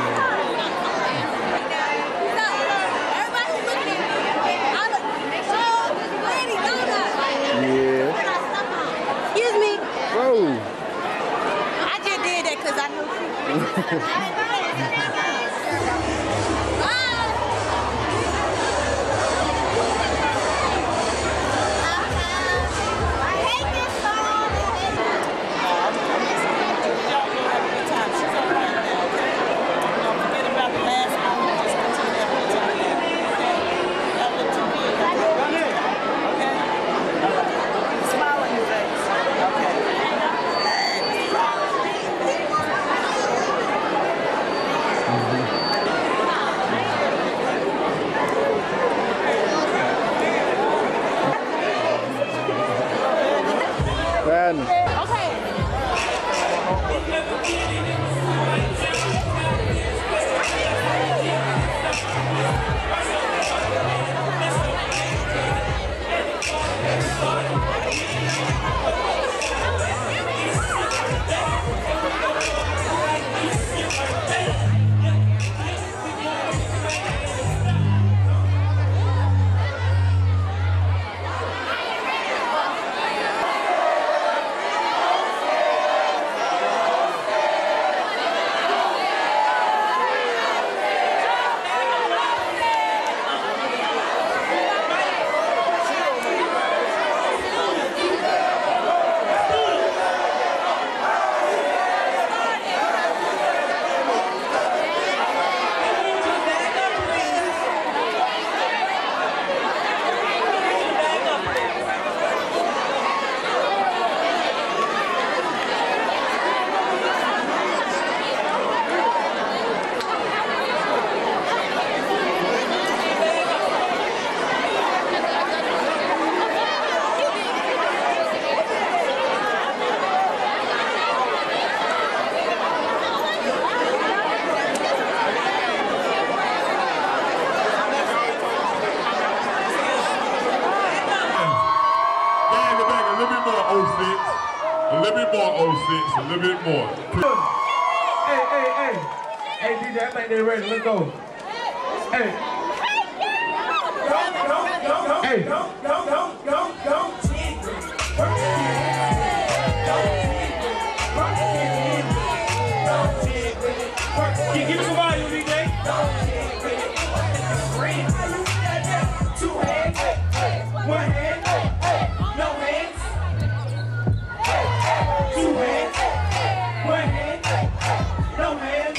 Excuse me. Whoa. I just did that because I know you. Man. A little bit more oh six, a little bit more. Hey, hey, hey. Hey, D J, I think they're ready. Let's go. Hey. Go, go, go, go, hey. Go, go, go, go, go. Give me some volume, D J. Two hands, one hand, no hands. Two hands, one hand, no hands.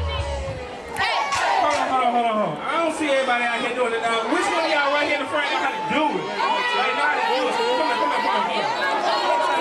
Hold on, hold on, hold on, hold on. I don't see everybody out here doing it now. Which one of y'all right here in the front know how to do it? Like, know how to do it. Come on, come on, come on, come on.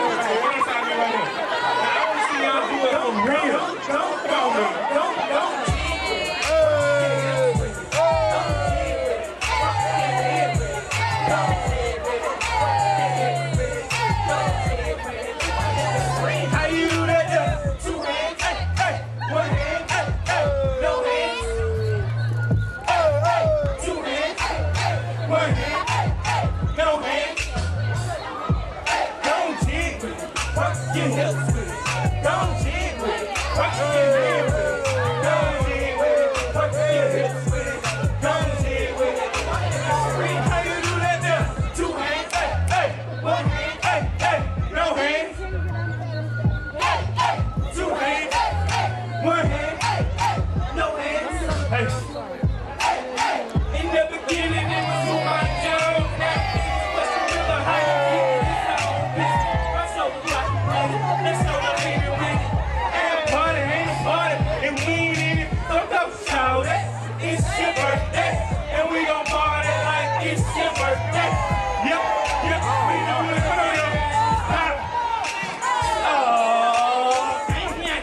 work your hips with it. Don't jig with it, work your hand with it. Don't jig with it, work your hips with it. Don't jig with it. How you do that there? Two hands, hey, hey, one hand, hey, hey, no hands. Hey, hey, two hands, one hand, no hands. Hey, hey, hey. In the beginning, it was who I joke. Now, what's the real height? Let's show the baby with it. And party ain't a party, and we ain't in it. So don't shout it. It's your birthday, and we gon' party like it's your birthday. Yep, yep, we doing it for you. Oh, thank you.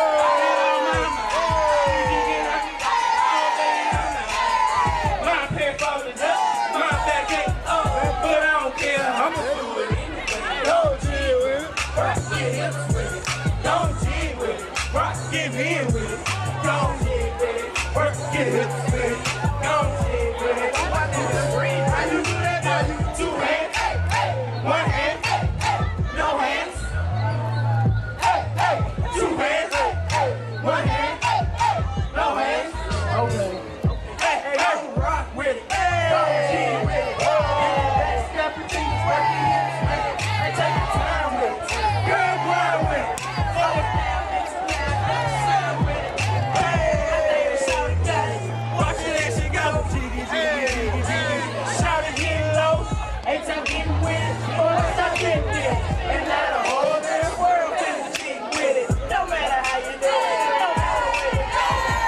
My pants falling up, my back ain't up, but I don't care. I'ma do it anyway. Don't chill with it, rock your hips with it. Don't chill with it, rock your hand with it. Don't chill with it, work your hips with it. Don't chill with it. How you do that now? You two hands, one hand, no hands. Hey, hey, two hands, one hand, no hands. Okay. Hey, hey, don't rock with it. Don't chill with it. Step your fingers, work your hips with it. Hey, take your time with it. Girl, grind with it. Slow it down, mix it down, sound with it. Hey, I think the shout it got it. Watch it as she go. Jiggy, jiggy, jiggy, jiggy. Shout it, get low. Ain't time getting with it. Or stop getting with it. And now the whole damn world can jig with it. No matter how you do it. No matter where you go.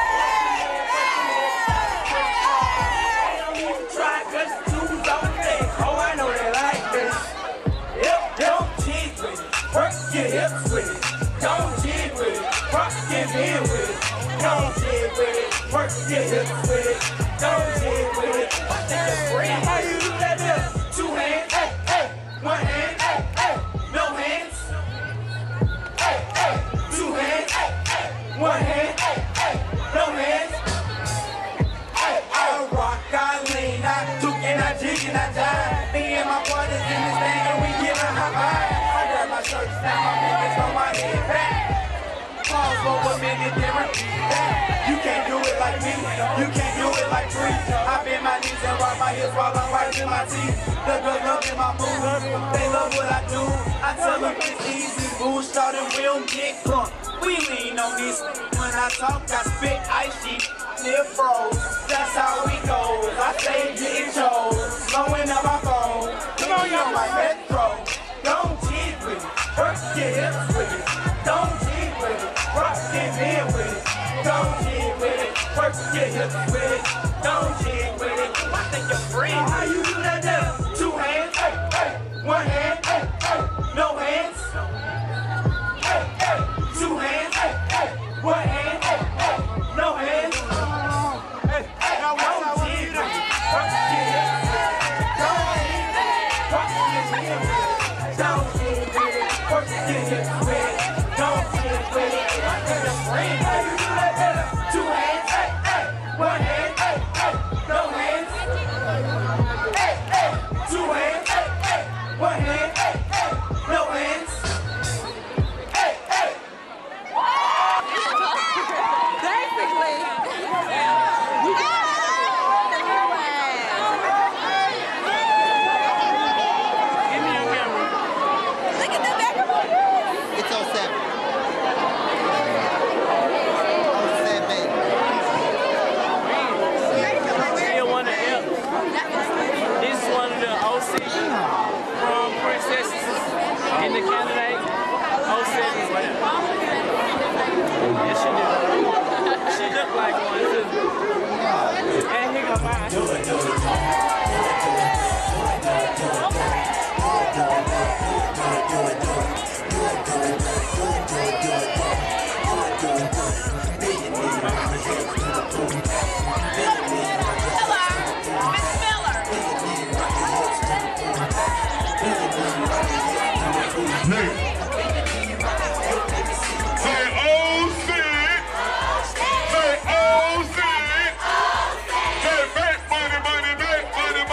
I don't even try, cause the two's on the thing. Oh, I know they like this. Yep, don't jig with it. Work your hips with it. Don't jig with it. Rock your hand with it. Don't jig with it. Work your hips with it. Don't jig with it. How you do that there? Two hands, hey, hey, one hand, hey, hey, no hands. Hey, hey, two hands, hey, hey, one hand, hey, hey, no hands. Hey, I rock, I lean, I took and I jig and I die. Me and my brothers in this thing and we giving high five. I grab my shirt down, my niggas on my head back. Pause for a minute, then repeat that. You can't do it like me, you can't do it like three. I bend my knees and rock my hips while I'm wiping my teeth. The girls love in my moves, they love what I do. I tell them it's easy, boo, starting we'll get drunk. We lean on this, when I talk I spit ice sheet, near froze. That's how we go, I say getting chose. Blowing up my phone, come on you on my metro. Don't jig with it, work your hips with it. Don't jig with it, rock your hand with it. Don't jig with it, work your hips with it. Don't jig with it, I think you're free. How you do that there? Two hands, hey, hey, one hand, hey, hey, no hands. Hey, hey, two hands, hey, hey, one hand, hey, hey, no hands. Hey, hey, don't jig with it, work your hips with it. Don't jig with it, rock your hand with it. Don't jig with it, work your hips with it. Don't jig with it, I think you're free. How you do that there? Two hands, hey, hey, one hand, hey, hey, no hands. Hey, hey, two hands, hey, hey, one hand, hey, hey, no hands. Hey, hey. Basically. Give me your camera. Look at the back of my head. It's oh seven. oh seven. Still one of them. This is one of the O C Prom princesses in the candidate. oh seven, whatever. Yes, she do. She look like one too. And here go mine. Do it, do it, do it.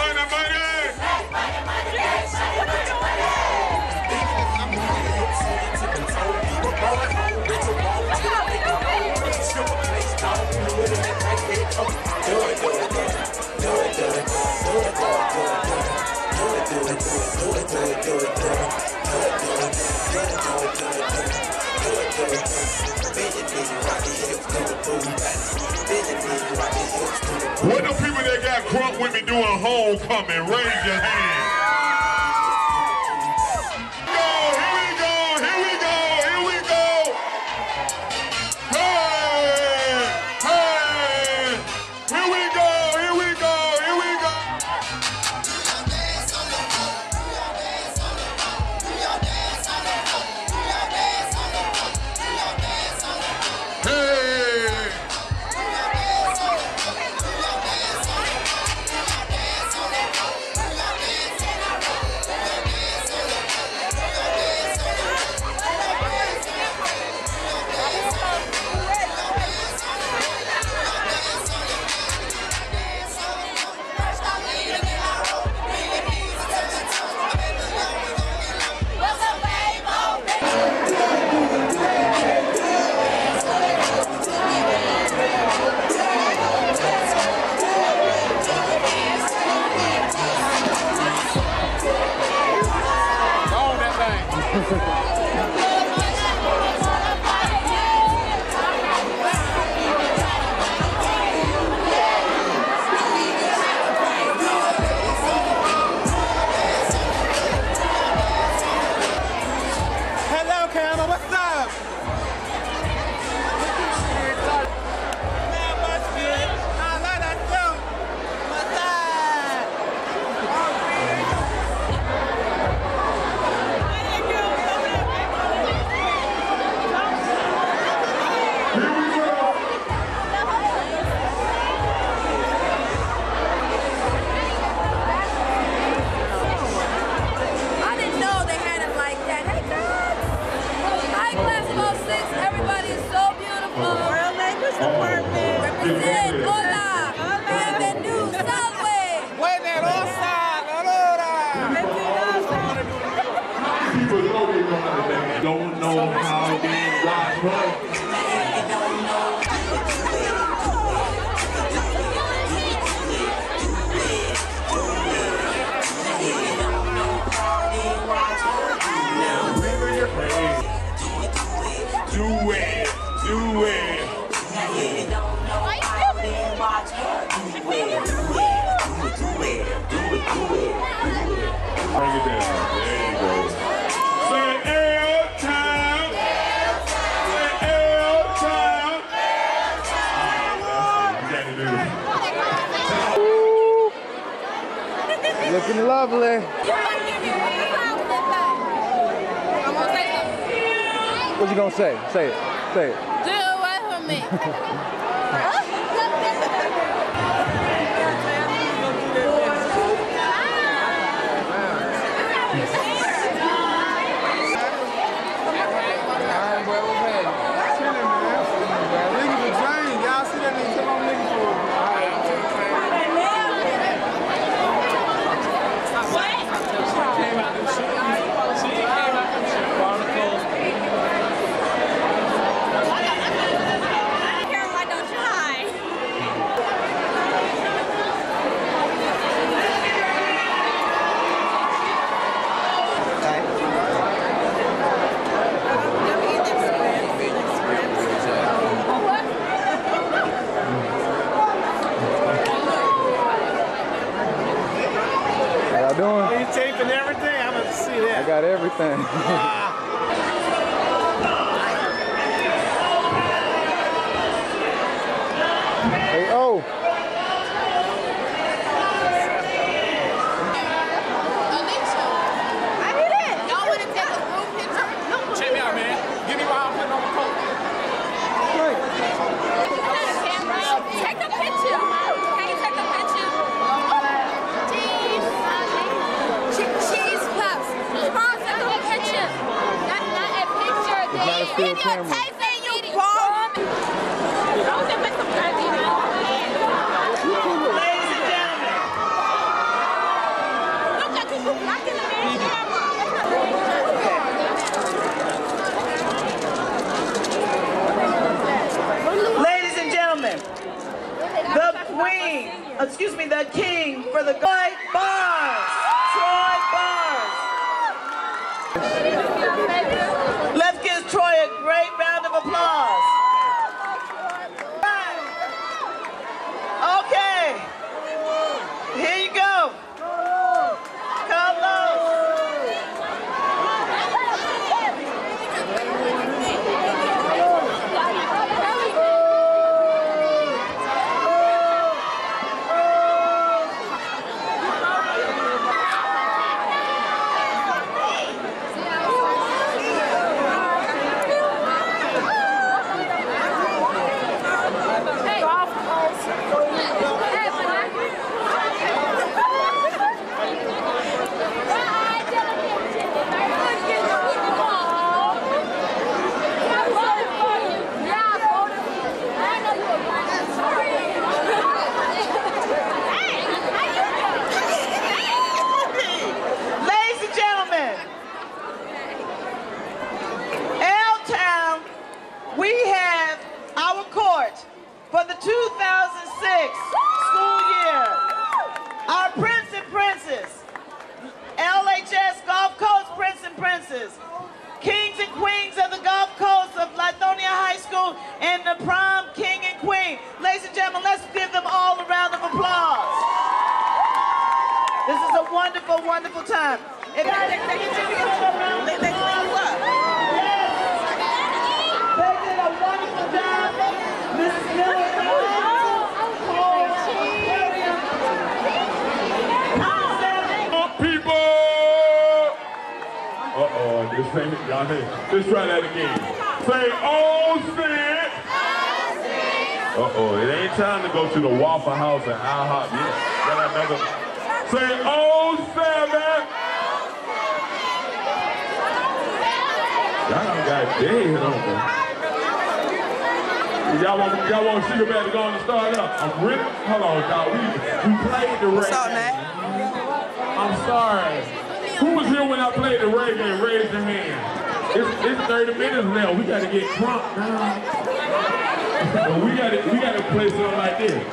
Money, money, money, money. What the people that got crunk with me doing homecoming? Raise your hand. Here we go, here we go, here we go. Hey, hey. Here we go, here we go, here we go. Hello, Camel. What's up? Not much good. I love that too. What's up? I didn't know they had it like that. Hey, girls. Hi, class of oh six. Everybody is so beautiful. Royal Lakers department. Represent. Hola. Bienvenido. Salve. Buena rosa. People know they know how to dance. Don't know how to rock, right? Do it, do it. Bring it down. There you go. Say L time. Say L time. You got to do it. Looking lovely. What you gonna say? Say it. Say it. Do away from me. Doing? Are you taping everything? I'm going to see that. I got everything. Hey, oh. Alicia, I hit it. Y'all want to take a group picture? Check me out, man. Give me while I'm putting on the coat. Take a picture. Can you take a picture? Cheese puffs. Come on, take a picture. Not, not a picture. It's not a still camera. Tyson, you bomb. Don't they make some crazy now? Ladies and gentlemen. Look at people blocking the main camera. Ladies and gentlemen, the queen, excuse me, the king for the Troy Bars. Troy Bars. Let's give Troy a great round of applause. for the two thousand six school year, our Prince and Princess, L H S Gulf Coast Prince and Princess, Kings and Queens of the Gulf Coast of Lithonia High School, and the Prom King and Queen. Ladies and gentlemen, let's give them all a round of applause. This is a wonderful, wonderful time. If they, they, they, they, they clean you up. Yes. They did a wonderful job. Missus Miller. People! Uh-oh, this thing, y'all hear? Let's try that again. Say, oh, shit! Uh-oh, it ain't time to go to the Waffle House and IHOP yet. Got another. Say, oh, seven! Y'all done got dead on me. Y'all want, y'all want Sugar Bear to go on and start up? I'm really, hold on, y'all. We, we played the reggae. What's up, man? I'm sorry. Who was here when I played the reggae? Raise your hand. It's, it's thirty minutes now. We gotta get crunk now. we gotta, we gotta play something like this.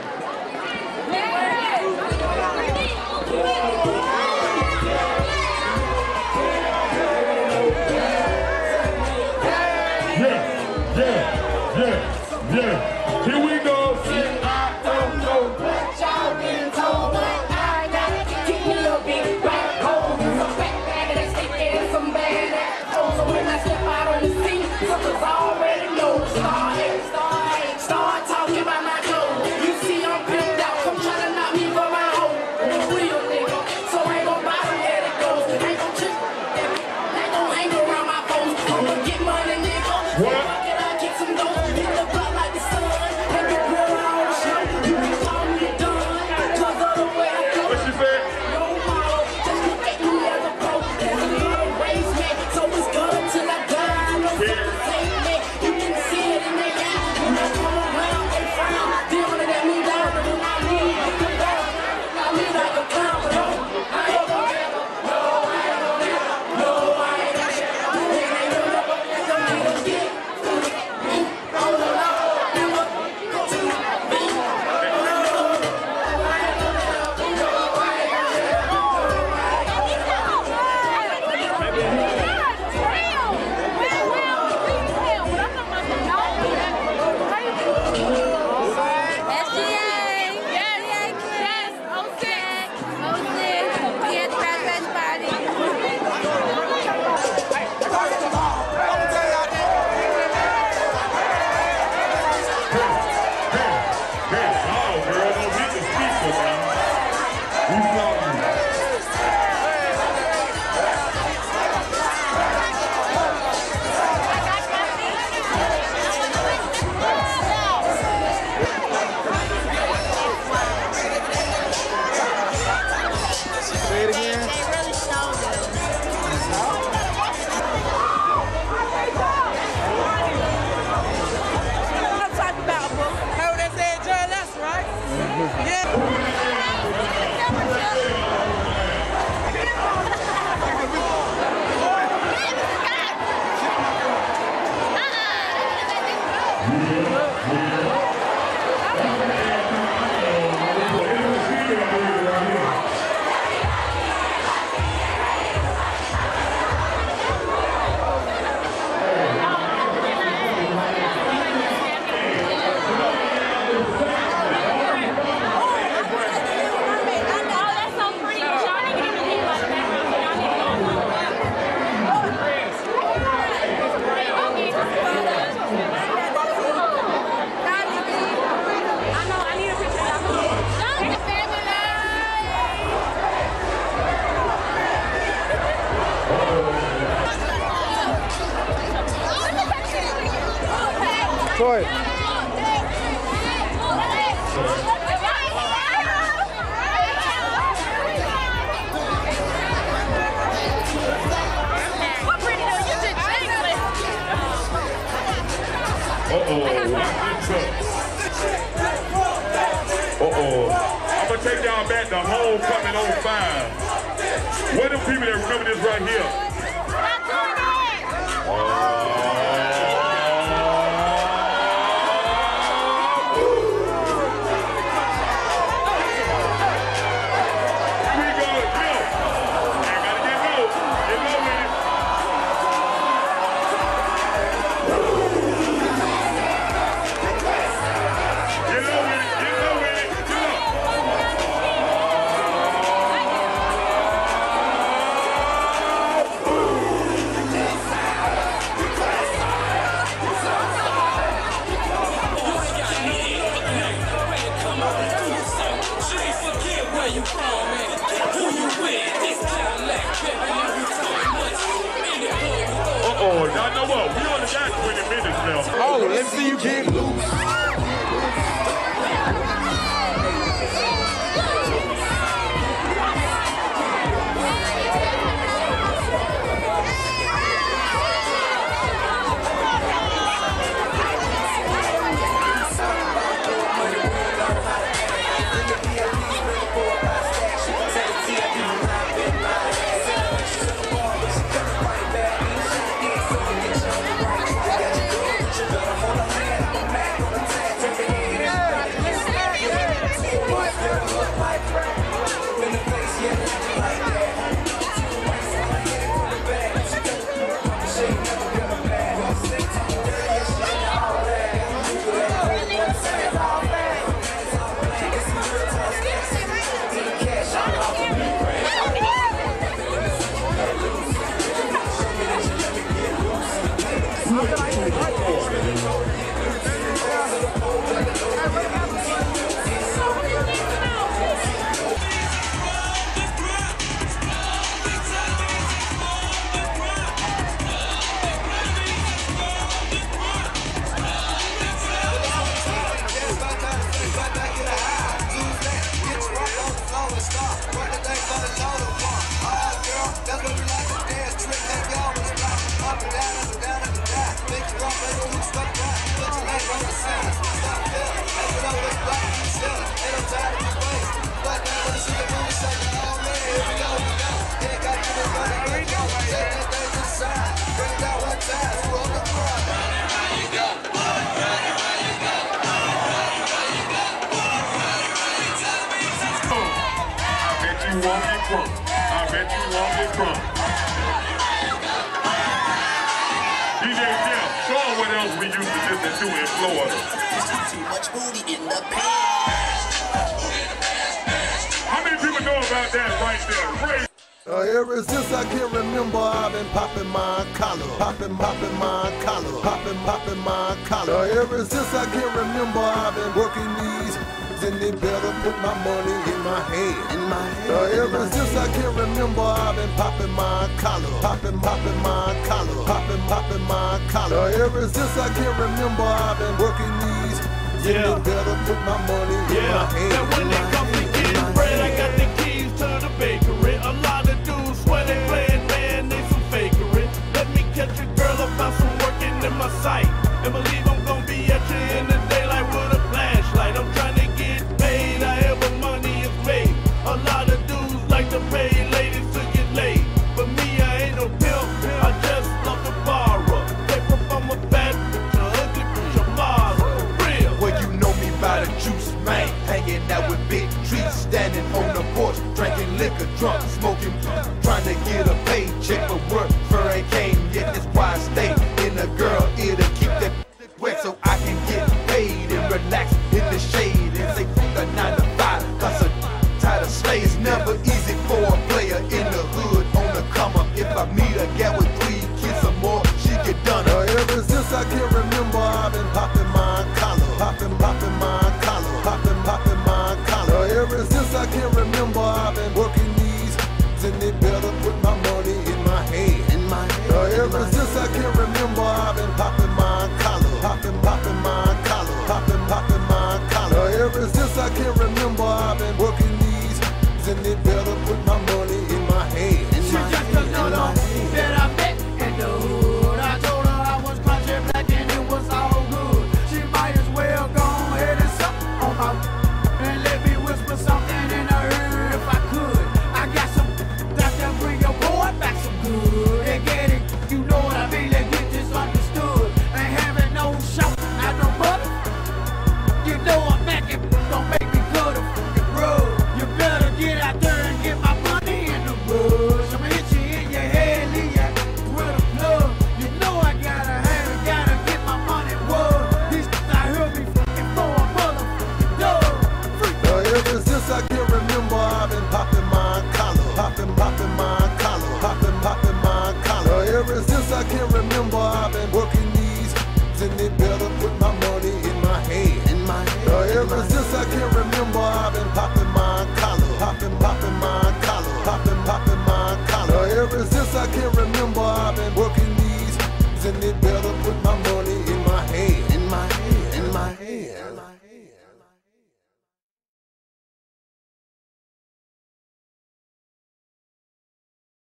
Yeah, yeah, yeah, yeah. Here we go. I don't know what y'all been told, but I gotta keep me a big back home. Some back bag that's sticking, some bad assholes. So when I step out on the scene, something's already know. Start, start, start talking about my clothes. You see I'm pimped out, come try to knock me for my home. I'm a real nigga, so ain't gon' bother where it goes. Ain't gon' trip, ain't gon' hang around my phone. I'ma get money, nigga. What? Troy. Uh-oh, Uh-oh. I'm gonna take y'all back to Homecoming oh five. What are the people that remember this right here? Uh, We only got twenty minutes now. Oh, let's see you get loose. You won't get crunk. I bet you won't get crunk. D J Jeff, show them what else we used to listen to in Florida. Too much booty in the pants. How many people know about that right there? Ray. Uh, ever since I can remember, I've been popping my collar, popping, popping my collar, popping, popping my collar. Uh, ever since I can remember, I've been working these, and they better put my money in my hand. In my hand. Uh, ever since I can remember, I've been popping my collar, popping, popping my collar, popping, popping my collar. Uh, ever since I can remember, I've been working these, yeah. and they better put my money yeah. in my hand. And when it comes to getting bread, I got the keys to the bakery. A lot of dudes swear they playing, man, they some fakery. Let me catch a girl about some working in my sight, and believe I'm gonna be at you in the daylight with a flashlight. I'm trying to get paid, however money is made. A lot of dudes like to pay ladies to get laid, but me, I ain't no pimp, I just love to borrow. Paper from a bad bitch, a ugly bitch, a model, real. Well, you know me by the juice, man. Hanging out with big trees, standing on the porch, drinking liquor, drunk, smoking, trying to get a paycheck, but work for ain't came yet. That's why I stay in a girl ear to keep that wet. So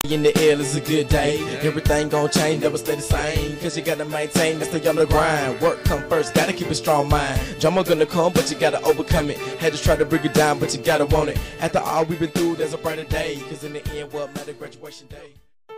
In the air is a good day. Everything gon' change, never stay the same. Cause you gotta maintain and stay on the grind. Work come first, gotta keep a strong mind. Drama gonna come, but you gotta overcome it. Had to try to bring it down, but you gotta want it. After all we've been through, there's a brighter day. Cause in the end, what matter, graduation day.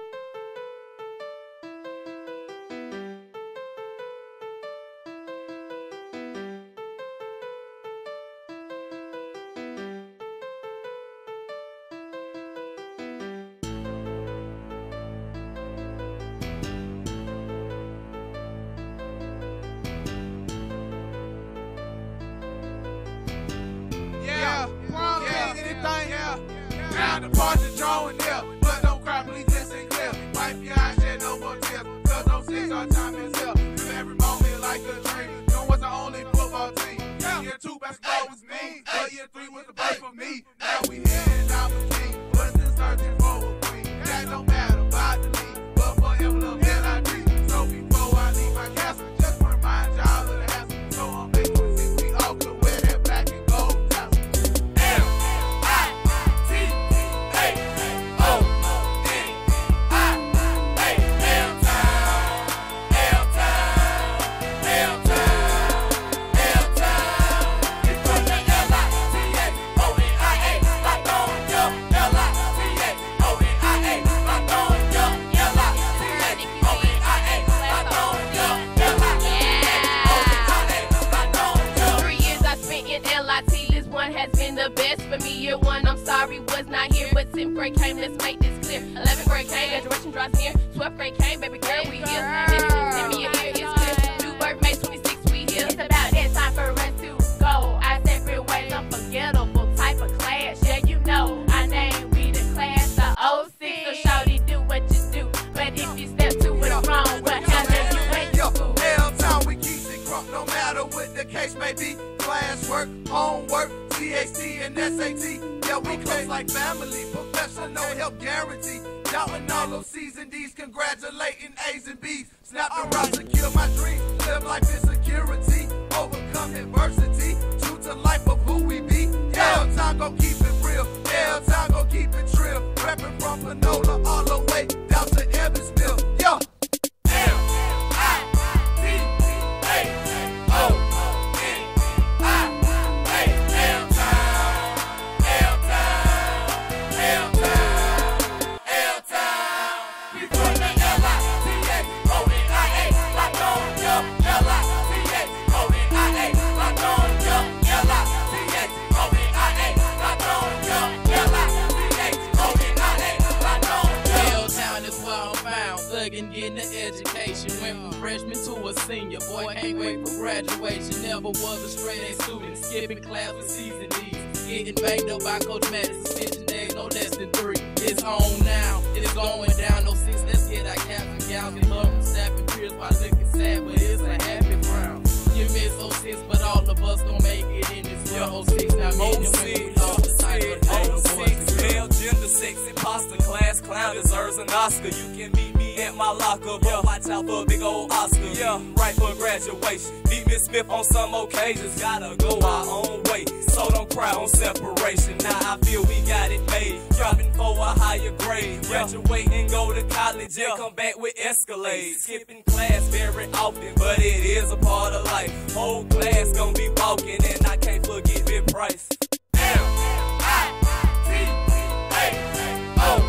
Yeah, prom yeah, anything, yeah. Now the party drawing near, but don't cry, please listen clear. Wipe your eyes, shed no more tears, cause those six our time is here. Live every moment like a dream. No one's the only football team. Year two basketball was me, but year three was the birth for me. Now we here and I'm a king, but still searching for a queen. That don't matter about the league, but forever love L I D. So before I leave my castle, just wanna remind y'all of the hassle. So on May twenty-sixth, we all could wear that black and gold. The best for me, year one, I'm sorry, was not here, but tenth grade came, let's make this clear. eleventh grade came, graduation draws near. twelfth grade came, baby girl, we here. This send me your ear, it's clear. New birth, May twenty-sixth, we here. It's about that time for us to go. Our separate ways, unforgettable type of class. Yeah, you know, our name, we the class, the oh six. So shawty, do what you do, but if you step to it wrong, what happened, you ain't Yo, L-Town, we keep it crunk, no matter what the case may be. Classwork, homework, T H T and S A T. Yeah, we close like family, professional help guarantee. Doubting all those C's and D's, congratulating A's and B's. Snap the rock, secure my dreams. Live life in security, overcome adversity. True to life of who we be. L-Town gon' keep it real. L-Town gon' keep it trill. Reppin' from Panola all the way down to Evansville. Yo! L I T A O. Getting the education, went from freshman to a senior. Boy, can't wait for graduation. Never was a straight A student, skipping class with season D's. Getting banged up by Coach Madison, suspension days, no less than three. It's on now, it's going down. No six, let's get our caps and gals. We love them snapping tears while looking sad, but it's a happy frown. You miss oh six, but all of us gon' make it in this world. oh six, now me and we lost the title. oh six, male, gender, sex, imposter, class, clown, deserves an Oscar. You can meet me at my locker, but yeah, watch out for a big old Oscar. Yeah, right for graduation. Meet Miss Smith on some occasions, gotta go our own way. So don't cry on separation. Now I feel we got it made. Dropping for a higher grade. Graduate and go to college and come back with Escalade. Skipping class very often, but it is a part of life. Whole class gonna be walking, and I can't forget Big Price. L I T A O.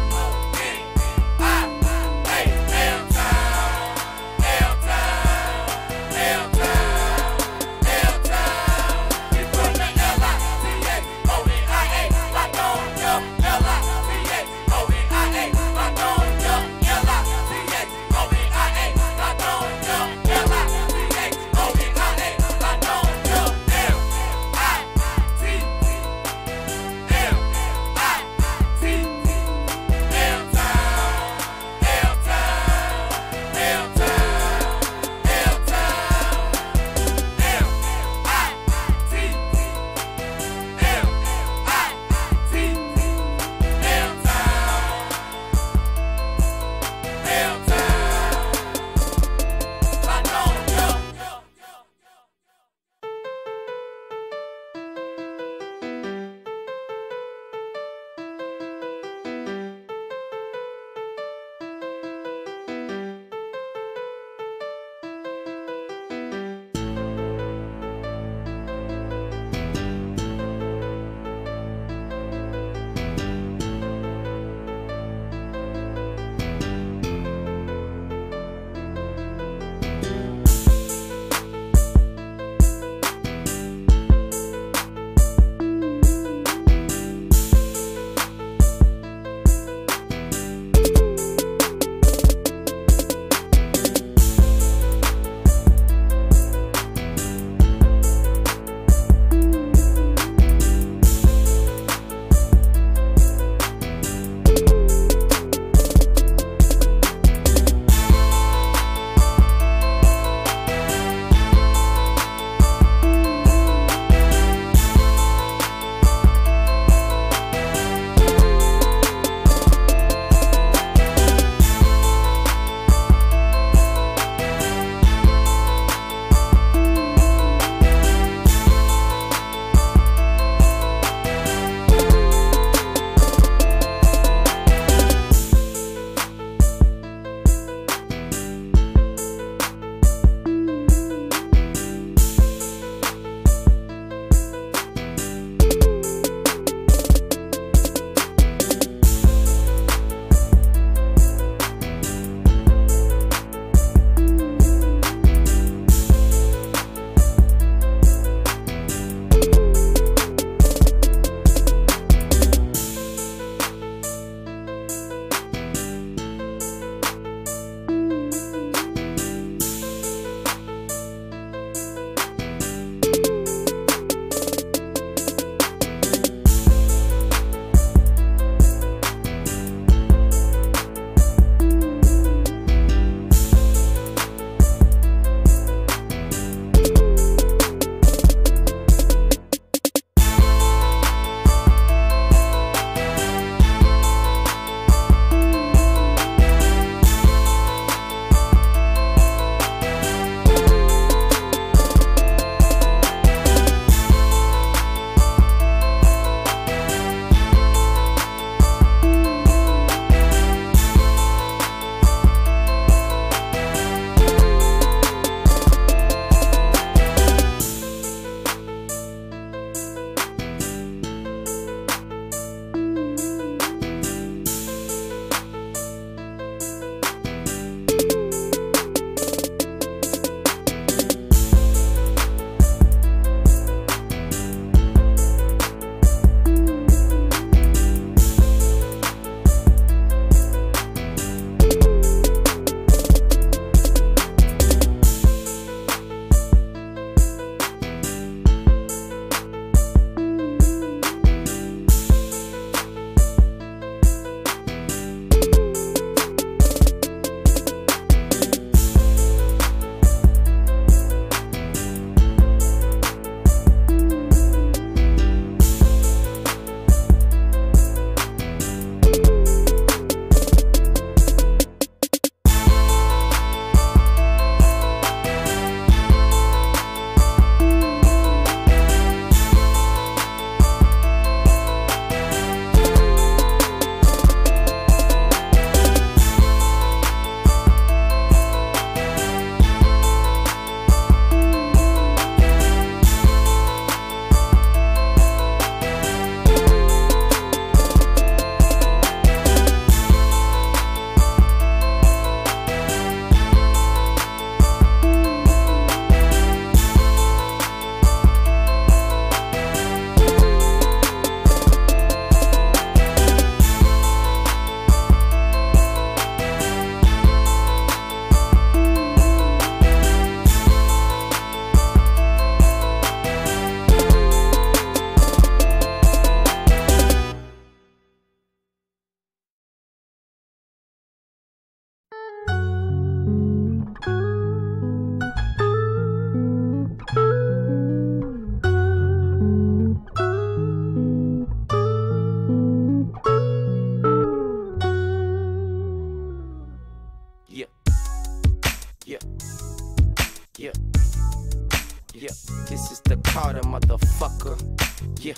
Yeah. Yeah. This is the Carter, motherfucker. Yeah.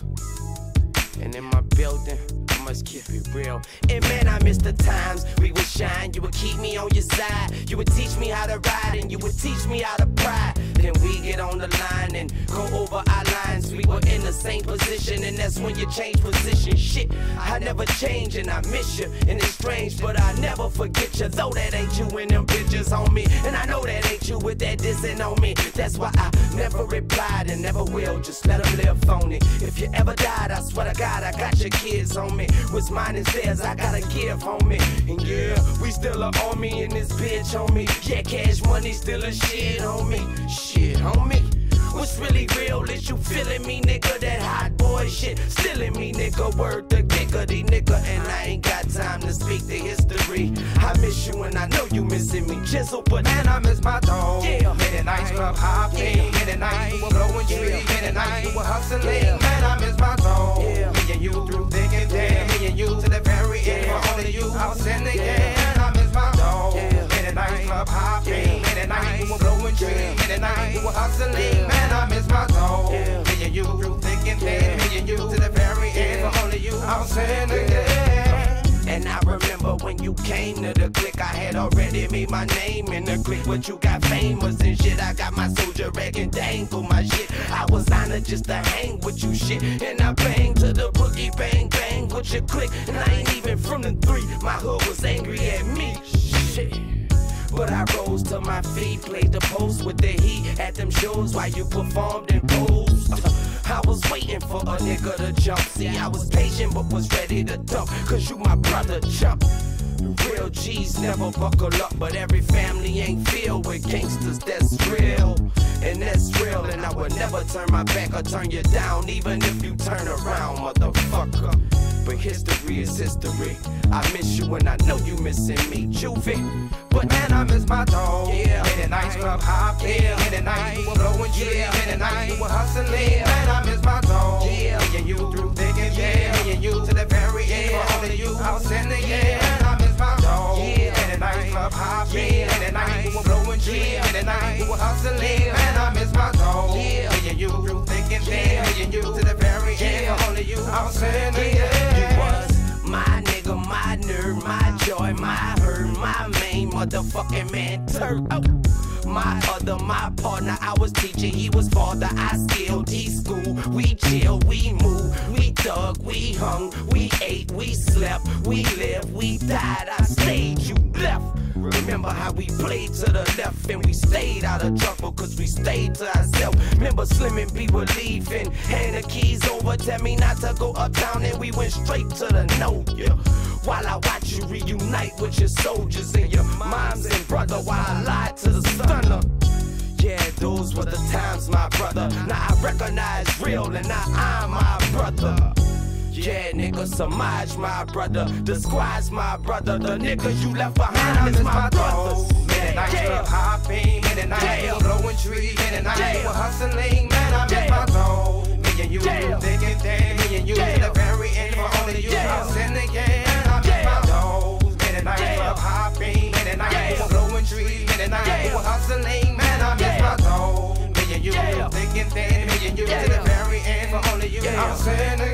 And in my building, I must keep it real. And man, I miss the times we would shine. You would keep me on your side. You would teach me how to ride, and you would teach me how to pride. Then we get on the line and go over our lines. We were in the same position, and that's when you change position. Shit, I never change, and I miss you. And it's strange, but I never forget you. Though that ain't you in them pictures on me. And I know that ain't you with that dissing on me. That's why I never replied and never will. Just let them live phony. If you ever died, I swear to God, I got your kids on me. What's mine is theirs, I gotta give, homie. And yeah, we still a army in this bitch, homie. Yeah, cash money still a shit, homie. Shit, homie. What's really real is you feeling me, nigga. That hot boy shit still in me, nigga. Word the giggity, nigga. And I ain't got time to speak the history. I miss you and I know you missing me. Chisel, but man, I miss my dog. Yeah. Many nights club hopping, many nights we were blowing trees, many nights we were hustling. Man, I miss my dog. Yeah. Me and you through thick and thin, me and you to the very end. For only you, I was in the end. Man, I miss my dog. Yeah. Many nights club hopping, many nights we were blowing trees, many nights we were hustling. Man, I miss my dog. Yeah. Me and you through thick and thin, me and you to the very end. For only you, I was in the end. And I remember when you came to the clique, I had already made my name in the clique. But you got famous and shit. I got my soldier rag and dangle my shit. I was honored just to hang with you shit. And I bang to the boogie, bang, bang with your clique. And I ain't even from the three. My hood was angry at me. Shit. But I rose to my feet, played the post with the heat at them shows while you performed and posed. Uh, I was waiting for a nigga to jump. See, I was patient but was ready to dump. Cause you my brother jump. Real G's never buckle up, but every family ain't filled with gangsters, that's real. And that's real, and I would never turn my back or turn you down, even if you turn around, motherfucker. But history is history. I miss you and I know you missing me, Juvie. But man, I miss my dog. Yeah. Many nights club hopping, yeah. Many nights we were blowing trees, yeah. Many nights we were hustling. Man, I miss my dog. Yeah. Me and you through thick and thin, me and you to the very end. For only you, I was in the end. Man, I miss my dog. Yeah. Many nights club hopping, yeah. Many nights we were blowing trees, many nights we were hustling. Man, I miss my dog. Yeah. Me and you through thick and thin, me and you to the very end. For only you, I was in the end. You was my nigga, my nerd, my joy, my hurt, my main motherfucking man, turd. Oh. My other, my partner, I was teaching, he was father, I skilled, he school. We chill, we move, we dug, we hung, we ate, we slept, we lived, we died, I stayed, you left. Remember how we played to the left and we stayed out of trouble cause we stayed to ourselves. Remember Slim and B were leaving, hand the keys over, tell me not to go uptown and we went straight to the no, yeah. While I watch you reunite with your soldiers and your moms and brother while I lied to the stunner. Yeah, those were the times, my brother. Now I recognize real and now I'm my brother. Yeah, nigga, Samaj, my brother. The squad's my brother. The niggas you left behind is my brothers. Many nights we were hopping, many nights we were blowing trees, many nights we were hustling. Man, I miss my dog. Me and you through thick and thin, me and you to the very end. For only you, I was in the game. I miss my dogs. Many nights we were hopping, many nights we were blowing trees, many nights we were hustling. Man, I miss my dog. Me and you through thick and thin, me and you to the very end. For only you, I was in the